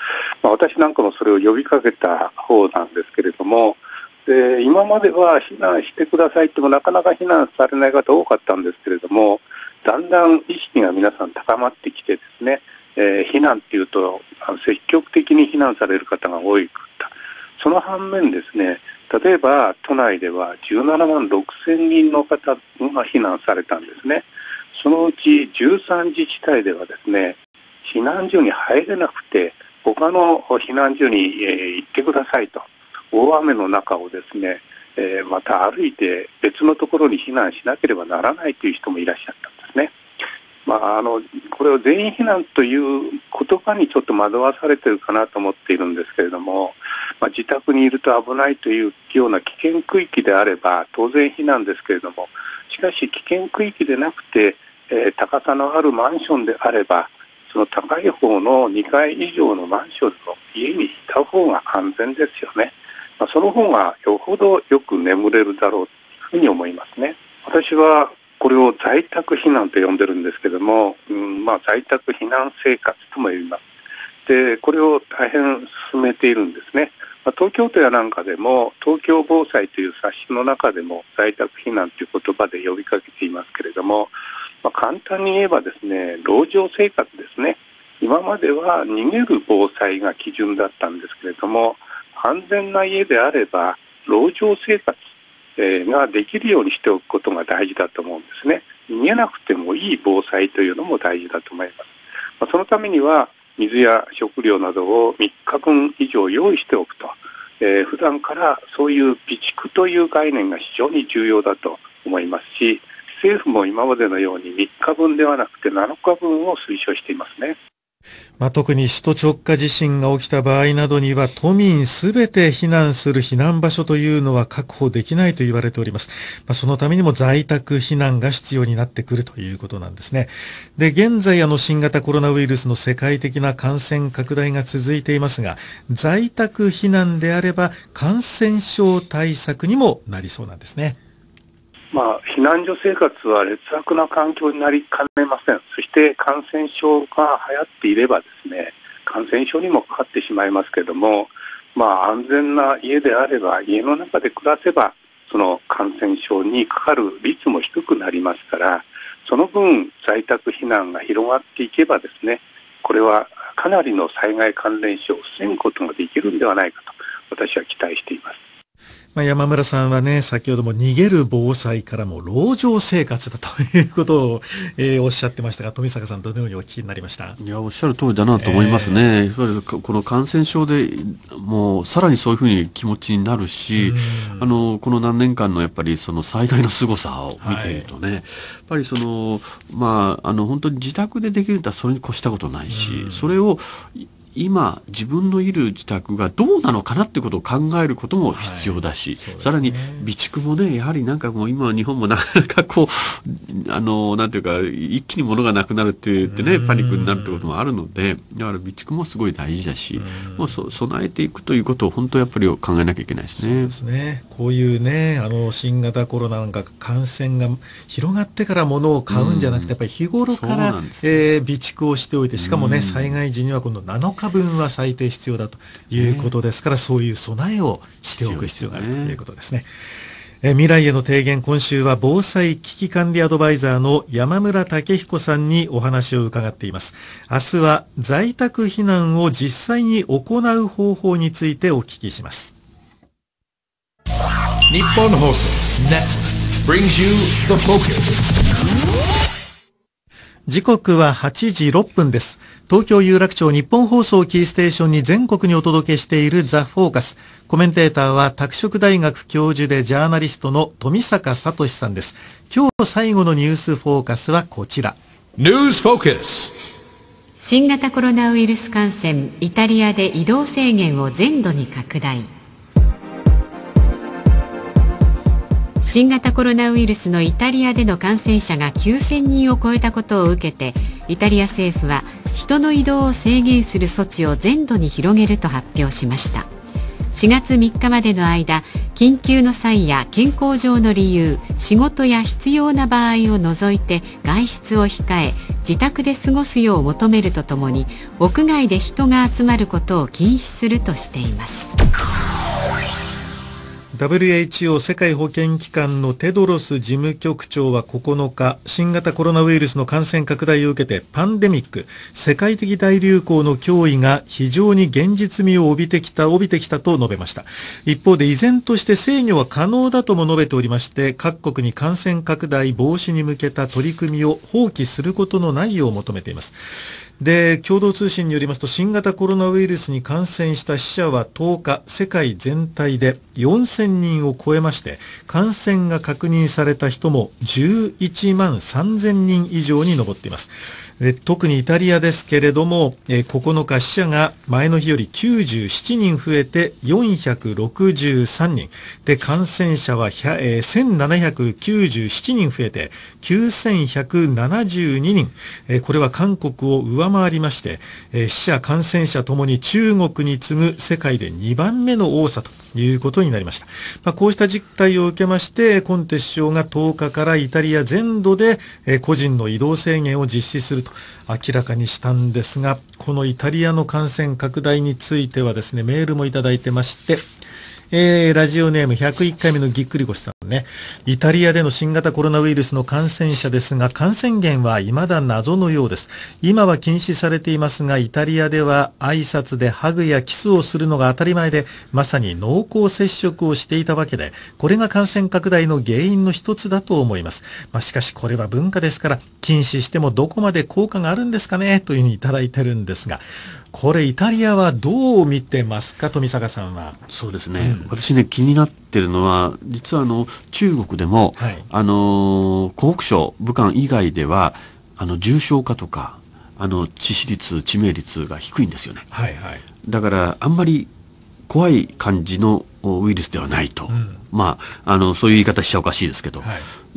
まあ、私なんかもそれを呼びかけた方なんですけれども、で今までは避難してくださいってもなかなか避難されない方多かったんですけれども、だんだん意識が皆さん高まってきてですね、えー、避難っていうと積極的に避難される方が多い。その反面ですね、例えば都内ではじゅうななまんろくせんにんの方が避難されたんですね。そのうちじゅうさんじちたいではですね、避難所に入れなくて他の避難所に、えー、行ってくださいと、大雨の中をですね、えー、また歩いて別のところに避難しなければならないという人もいらっしゃったんですね。まあ、あのこれを全員避難という言葉にちょっと惑わされているかなと思っているんですけれども、まあ、自宅にいると危ないというような危険区域であれば当然避難ですけれども、しかし危険区域でなくて、えー、高さのあるマンションであれば、その高い方のにかい以上のマンションの家にいた方が安全ですよね。まあ、その方がよほどよく眠れるだろうというふうに思いますね。私はこれを在宅避難と呼んでるんですけども、うんまあ、在宅避難生活とも言います。で、これを大変進めているんですね。まあ、東京都やなんかでも東京防災という冊子の中でも在宅避難という言葉で呼びかけていますけれども、まあ、簡単に言えばですね、籠城生活ですね。今までは逃げる防災が基準だったんですけれども、安全な家であれば籠城生活ができるようにしておくことが大事だと思うんですね。逃げなくてもいい防災というのも大事だと思います。まあ、そのためには水や食料などをみっかぶん以上用意しておくと、えー、普段からそういう備蓄という概念が非常に重要だと思いますし、政府も今までのようにみっかぶんではなくてなのかぶんを推奨していますね。 まあ、特に首都直下地震が起きた場合などには都民すべて避難する避難場所というのは確保できないと言われております。まあ、そのためにも在宅避難が必要になってくるということなんですね。で、現在あの新型コロナウイルスの世界的な感染拡大が続いていますが、在宅避難であれば感染症対策にもなりそうなんですね。 まあ、避難所生活は劣悪な環境になりかねません。そして感染症が流行っていればですね、感染症にもかかってしまいますけれども、まあ、安全な家であれば家の中で暮らせばその感染症にかかる率も低くなりますから、その分在宅避難が広がっていけばですね、これはかなりの災害関連死を防ぐことができるんではないかと私は期待しています。 まあ、山村さんはね、先ほども逃げる防災からも籠城生活だということを、えー、おっしゃってましたが、富坂さんどのようにお聞きになりました？ いや、おっしゃる通りだなと思いますね。えー、この感染症でもうさらにそういうふうに気持ちになるし、あのこの何年間のやっぱりその災害の凄さを見ているとね、はい、やっぱりそのまああの本当に自宅でできるんだったらそれに越したことないし、それを今自分のいる自宅がどうなのかなってことを考えることも必要だし、はいね、さらに備蓄もね、やはりなんかもう今日本もなかなかこうあのなんていうか一気に物がなくなるって言ってねパニックになるってこともあるので、だから備蓄もすごい大事だし、もうそ備えていくということを本当やっぱり考えなきゃいけないですね。 そうですね。こういうね、あの新型コロナなんか感染が広がってから物を買うんじゃなくて、やっぱり日頃から、ねえー、備蓄をしておいて、しかもね災害時には今度なのかぶんは最低必要だということですから、そういう備えをしておく必要があるということですね。え未来への提言、今週は防災危機管理アドバイザーの山村武彦さんにお話を伺っています。明日は在宅避難を実際に行う方法についてお聞きします。 日本放送ネット brings you the focus。 時刻ははちじろっぷんです。東京有楽町日本放送キーステーションに全国にお届けしているザ・フォーカス。コメンテーターは拓殖大学教授でジャーナリストの富坂聡さんです。今日最後のニュースフォーカスはこちら。 ニュースフォーカス。 新型コロナウイルス感染、イタリアで移動制限を全土に拡大。新型コロナウイルスのイタリアでの感染者がきゅうせんにんを超えたことを受けて、イタリア政府は人の移動を制限する措置を全土に広げると発表しました。しがつみっかまでの間、緊急の際や健康上の理由、仕事や必要な場合を除いて外出を控え、 自宅で過ごすよう求めるとともに、屋外で人が集まることを禁止するとしています。 ダブリューエイチオー 世界保健機関のテドロス事務局長はここのか、新型コロナウイルスの感染拡大を受けてパンデミック、世界的大流行の脅威が非常に現実味を帯びてきた、帯びてきたと述べました。一方で依然として制御は可能だとも述べておりまして、各国に感染拡大防止に向けた取り組みを放棄することのないよう求めています。で、共同通信によりますと、新型コロナウイルスに感染した死者はとおか、世界全体でよんせんにんを超えまして、感染が確認された人もじゅういちまんさんぜんにん以上に上っています。で、特にイタリアですけれども、えー、ここのか死者が前の日よりきゅうじゅうななにん増えてよんひゃくろくじゅうさんにんで、感染者は、えー、せんななひゃくきゅうじゅうななにん増えてきゅうせんひゃくななじゅうににん、えー、これは韓国を上回りまして、えー、死者感染者ともに中国に次ぐ世界でにばんめの多さということになりました。まあ、こうした実態を受けまして、コンテ首相がとおかからイタリア全土で、えー、個人の移動制限を実施すると明らかにしたんですが、このイタリアの感染拡大についてはですね、メールもいただいてまして、えー、ラジオネームひゃくいっかいめのぎっくり腰さんね、イタリアでの新型コロナウイルスの感染者ですが、感染源は未だ謎のようです。今は禁止されていますが、イタリアでは挨拶でハグやキスをするのが当たり前で、まさに濃厚接触をしていたわけで、これが感染拡大の原因の一つだと思います。まあ、しかしこれは文化ですから、禁止してもどこまで効果があるんですかねというふうにいただいてるんですが、これイタリアはどう見てますか、富坂さんは。 そうですね、うん、私ね気になってるのは、実はあの中国でも、はい、あの湖北省武漢以外ではあの重症化とかあの致死率致命率が低いんですよね、はいはい、だからあんまり怖い感じのウイルスではないと、うん、まああのそういう言い方しちゃおかしいですけど、はい、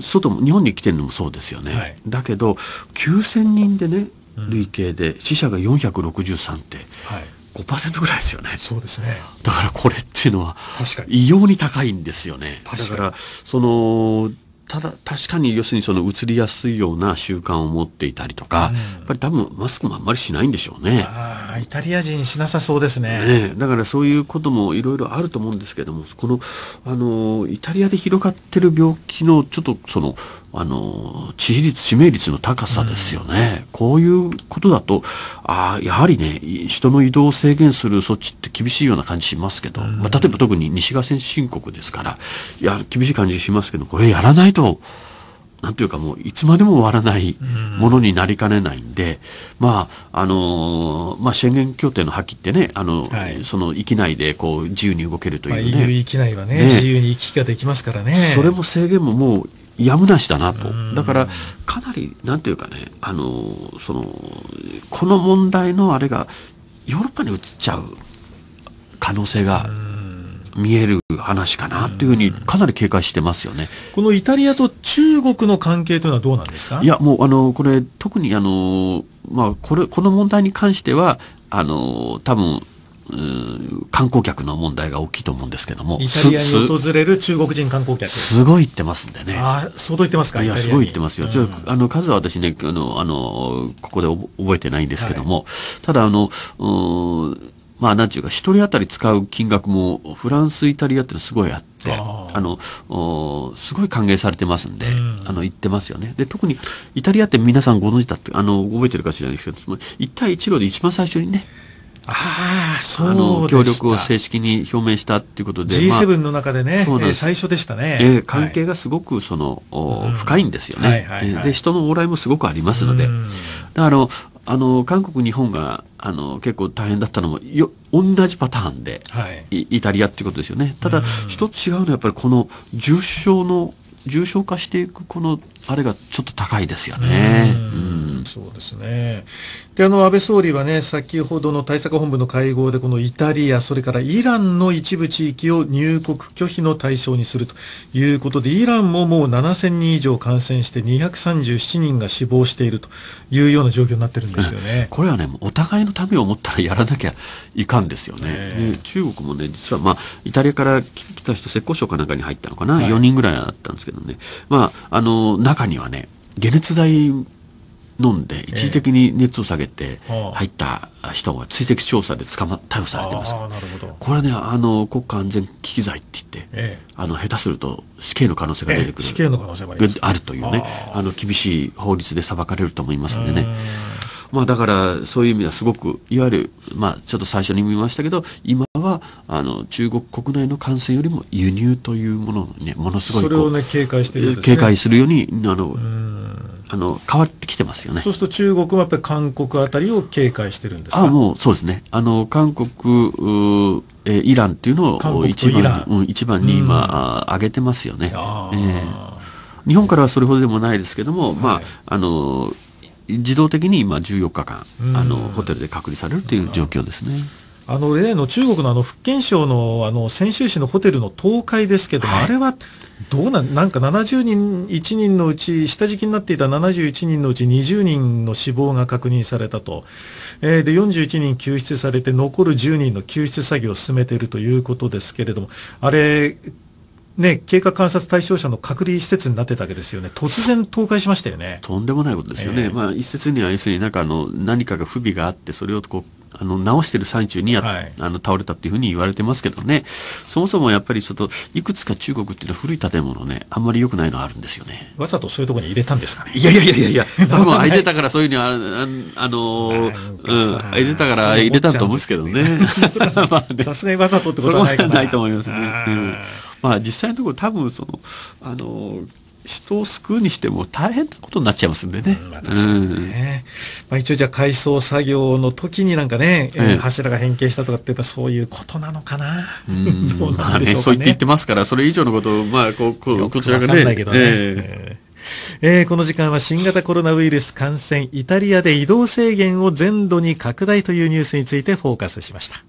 外も日本に来てるのもそうですよね、はい、だけどきゅうせんにんでね累計で死者がよんひゃくろくじゅうさんって、はい、ごパーセント ぐらいですよね。 そうですね。 だからこれっていうのは異様に高いんですよね。だからそのただ確かに要するにその移りやすいような習慣を持っていたりとか、うん、やっぱり多分マスクもあんまりしないんでしょうね。 ああ、イタリア人しなさそうですね。 ね、だからそういうこともいろいろあると思うんですけども、このあのイタリアで広がってる病気のちょっとそのあの致死率致命率の高さですよね、うん、こういうことだとあやはりね人の移動を制限する措置って厳しいような感じしますけど、うん、まあ、例えば特に西側先進国ですからいや厳しい感じしますけど、これやらないとなんていうかもういつまでも終わらないものになりかねないんで、うん、まああのー、まあ宣言協定の破棄ってね、あの、はい、その域内でこう自由に動けるというね、まあ、 イーユー 域内はね、ね、自由に行き来ができますからね。 それも制限ももうやむなしだなと。だからかなりなんていうかね、あのー、そのこの問題のあれがヨーロッパに移っちゃう可能性が見える話かなというふうにかなり警戒してますよね。 このイタリアと中国の関係というのはどうなんですか？ いやもうあのこれ特にあのまあこれこの問題に関してはあの多分観光客の問題が大きいと思うんですけども、 イタリアに訪れる中国人観光客すごい行ってますんでね。 ああ、相当行ってますか？ いやすごい行ってますよ。うん、あの数は私ねあのあのここで覚えてないんですけども、はい、ただあのまあなんていうか一人当たり使う金額もフランスイタリアってすごいあってああのすごい歓迎されてますんで、うん、あの行ってますよね。で特にイタリアって皆さんご存知だってあの覚えてるか知らないですけど、一帯一路で一番最初にね。 ああ、そうでした。あの協力を正式に表明したっていうことでジーセブン の中でね、まあ、えー、最初でしたね、 えー、関係がすごくその、はい、深いんですよね、はいはいはい、で人の往来もすごくありますので、だからあのあの韓国日本があの結構大変だったのもよ同じパターンで、はい、イタリアっていうことですよね。ただ一つ違うのはやっぱりこの重症の重症化していくこのあれがちょっと高いですよね。うん、 そうですね。で、あの安倍総理はね、先ほどの対策本部の会合でこのイタリア、それからイランの一部地域を入国拒否の対象にするということで、イランももうななせんにん以上感染してにひゃくさんじゅうななにんが死亡しているというような状況になってるんですよね。 これはね、お互いのためを思ったらやらなきゃいかんですよね。で中国もね、実はまあイタリアから来た人、浙江省かなんかに入ったのかな、はい、よにんぐらいだったんですけどね。まああの中にはね、解熱剤飲んで一時的に熱を下げて入った人が追跡調査で捕ま逮捕されてます。 あ、なるほど。 これね、あの国家安全危機罪って言って、ええ、あの下手すると死刑の可能性が出てくる、 死刑の可能性もあります。 あるというね、あの厳しい法律で裁かれると思いますんでね。まあ、だからそういう意味ではすごくいわゆる、まあ、ちょっと最初に見ましたけど、今はあの中国国内の感染よりも輸入というものにね、ものすごいこうそれをね警戒してるんですね。 警戒するようにあのあの変わってきてますよね。 そうすると中国もやっぱり韓国あたりを警戒してるんですか。 あ、もうそうですね。あの韓国、えー、イランっていうのを一番、うん、一番に今挙げてますよね。えー、日本からはそれほどでもないですけども、はい、まああの自動的に今じゅうよっかかんあのホテルで隔離されるという状況ですね。 あの例の中国のあの福建省のあの泉州市のホテルの倒壊ですけども、はい、あれはどうなん、なんかななじゅうにん、いちにんのうち下敷きになっていたななじゅういちにんのうちにじゅうにんの死亡が確認されたと、えー、でよんじゅういちにん救出されて残るじゅうにんの救出作業を進めているということですけれども、あれね、経過観察対象者の隔離施設になってたわけですよね。突然倒壊しましたよね。 とんでもないことですよね。えー、まあ一説には要するになんかあの何かが不備があってそれをこうあの直している最中にや、はい、あの倒れたっていうふうに言われてますけどね。そもそもやっぱりちょっといくつか中国っていうのは古い建物ね、あんまり良くないのあるんですよね。 わざとそういうところに入れたんですかね。 いやいやいやいやいや、多分空いてたからそういうのはああのー、うん、空いてたから入れたと思うんですけどね。 さすがにわざとってことはないかな。 それはないと思いますね。うん、まあ実際のところ多分そのあのー人を救うにしても大変なことになっちゃいますんでね。 うんまあ確かにねうんまあ、一応じゃあ改装作業の時になんかね、ええ、柱が変形したとかってやっぱそういうことなのかな。 うんどうなんでしょうかね。そう言って言ってますからそれ以上のことをまあこここちらがね。 わかんないけどね。えーえー、この時間は新型コロナウイルス感染イタリアで移動制限を全土に拡大というニュースについてフォーカスしました。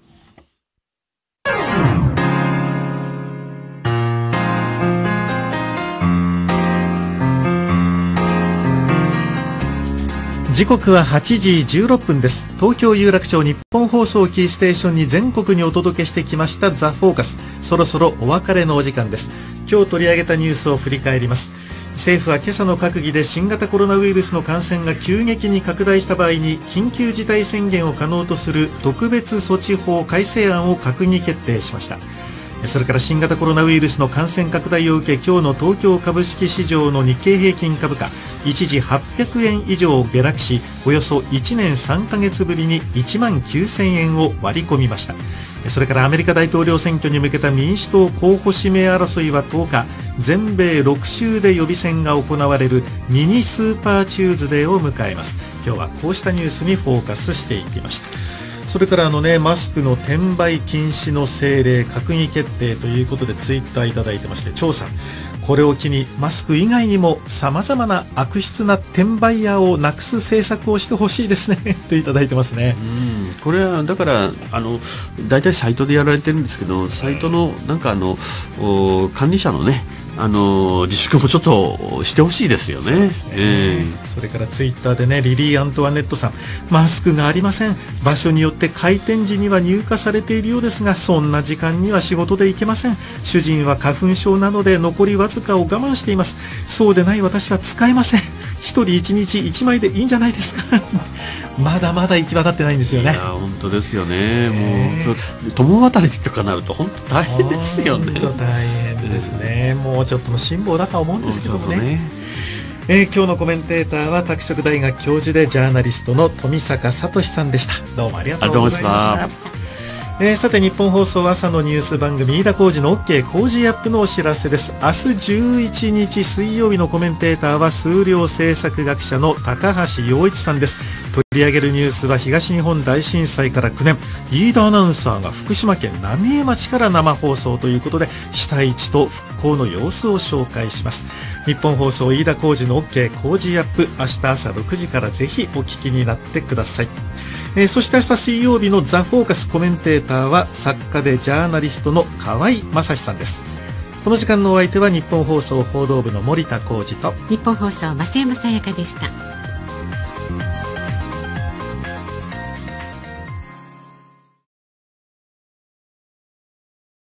時刻ははちじじゅうろっぷんです。東京有楽町日本放送キーステーションに全国にお届けしてきましたザ・フォーカス。そろそろお別れのお時間です。今日取り上げたニュースを振り返ります。政府は今朝の閣議で新型コロナウイルスの感染が急激に拡大した場合に緊急事態宣言を可能とする特別措置法改正案を閣議決定しました。それから新型コロナウイルスの感染拡大を受け今日の東京株式市場の日経平均株価一時はっぴゃくえん以上下落しおよそいちねんさんかげつぶりにいちまんきゅうせんえんを割り込みました。それからアメリカ大統領選挙に向けた民主党候補指名争いはとおか全米ろく州で予備選が行われるミニスーパーチューズデーを迎えます。今日はこうしたニュースにフォーカスしていきました。それからあの、ね、マスクの転売禁止の政令閣議決定ということでツイッターいただいてまして、張さんこれを機にマスク以外にもさまざまな悪質な転売ヤーをなくす政策をしてほしいですねといただいてますね。 うんこれはだからあの大体サイトでやられてるんですけどサイトのなんかあの管理者のねあの自粛もちょっとしてほしいですよね。そうですね、えー、 それからツイッターでねリリー・アントワネットさんマスクがありません。場所によって開店時には入荷されているようですがそんな時間には仕事で行けません。主人は花粉症なので残りわずかを我慢しています。そうでない私は使えません。一人一日一枚でいいんじゃないですかまだまだ行き渡ってないんですよね。 いや本当ですよね、えー、もう共渡りとかなると本当大変ですよね。 本当大変ですね。もうちょっとの辛抱だとは思うんですけどもね。そうそうねえー、今日のコメンテーターは拓殖大学教授でジャーナリストの富坂聡さんでした。どうもありがとうございました。えー、さて日本放送朝のニュース番組飯田浩司の OK 工事アップのお知らせです。明日じゅういちにち水曜日のコメンテーターは数量政策学者の高橋洋一さんです。取り上げるニュースは東日本大震災からきゅうねん飯田アナウンサーが福島県浪江町から生放送ということで被災地と復興の様子を紹介します。日本放送飯田浩司の OK 工事アップ明日朝ろくじからぜひお聞きになってください。えー、そして明日水曜日のザ・フォーカスコメンテーターは作家でジャーナリストの河合正史さんです。この時間のお相手は日本放送報道部の森田浩二と日本放送増山さやかでした。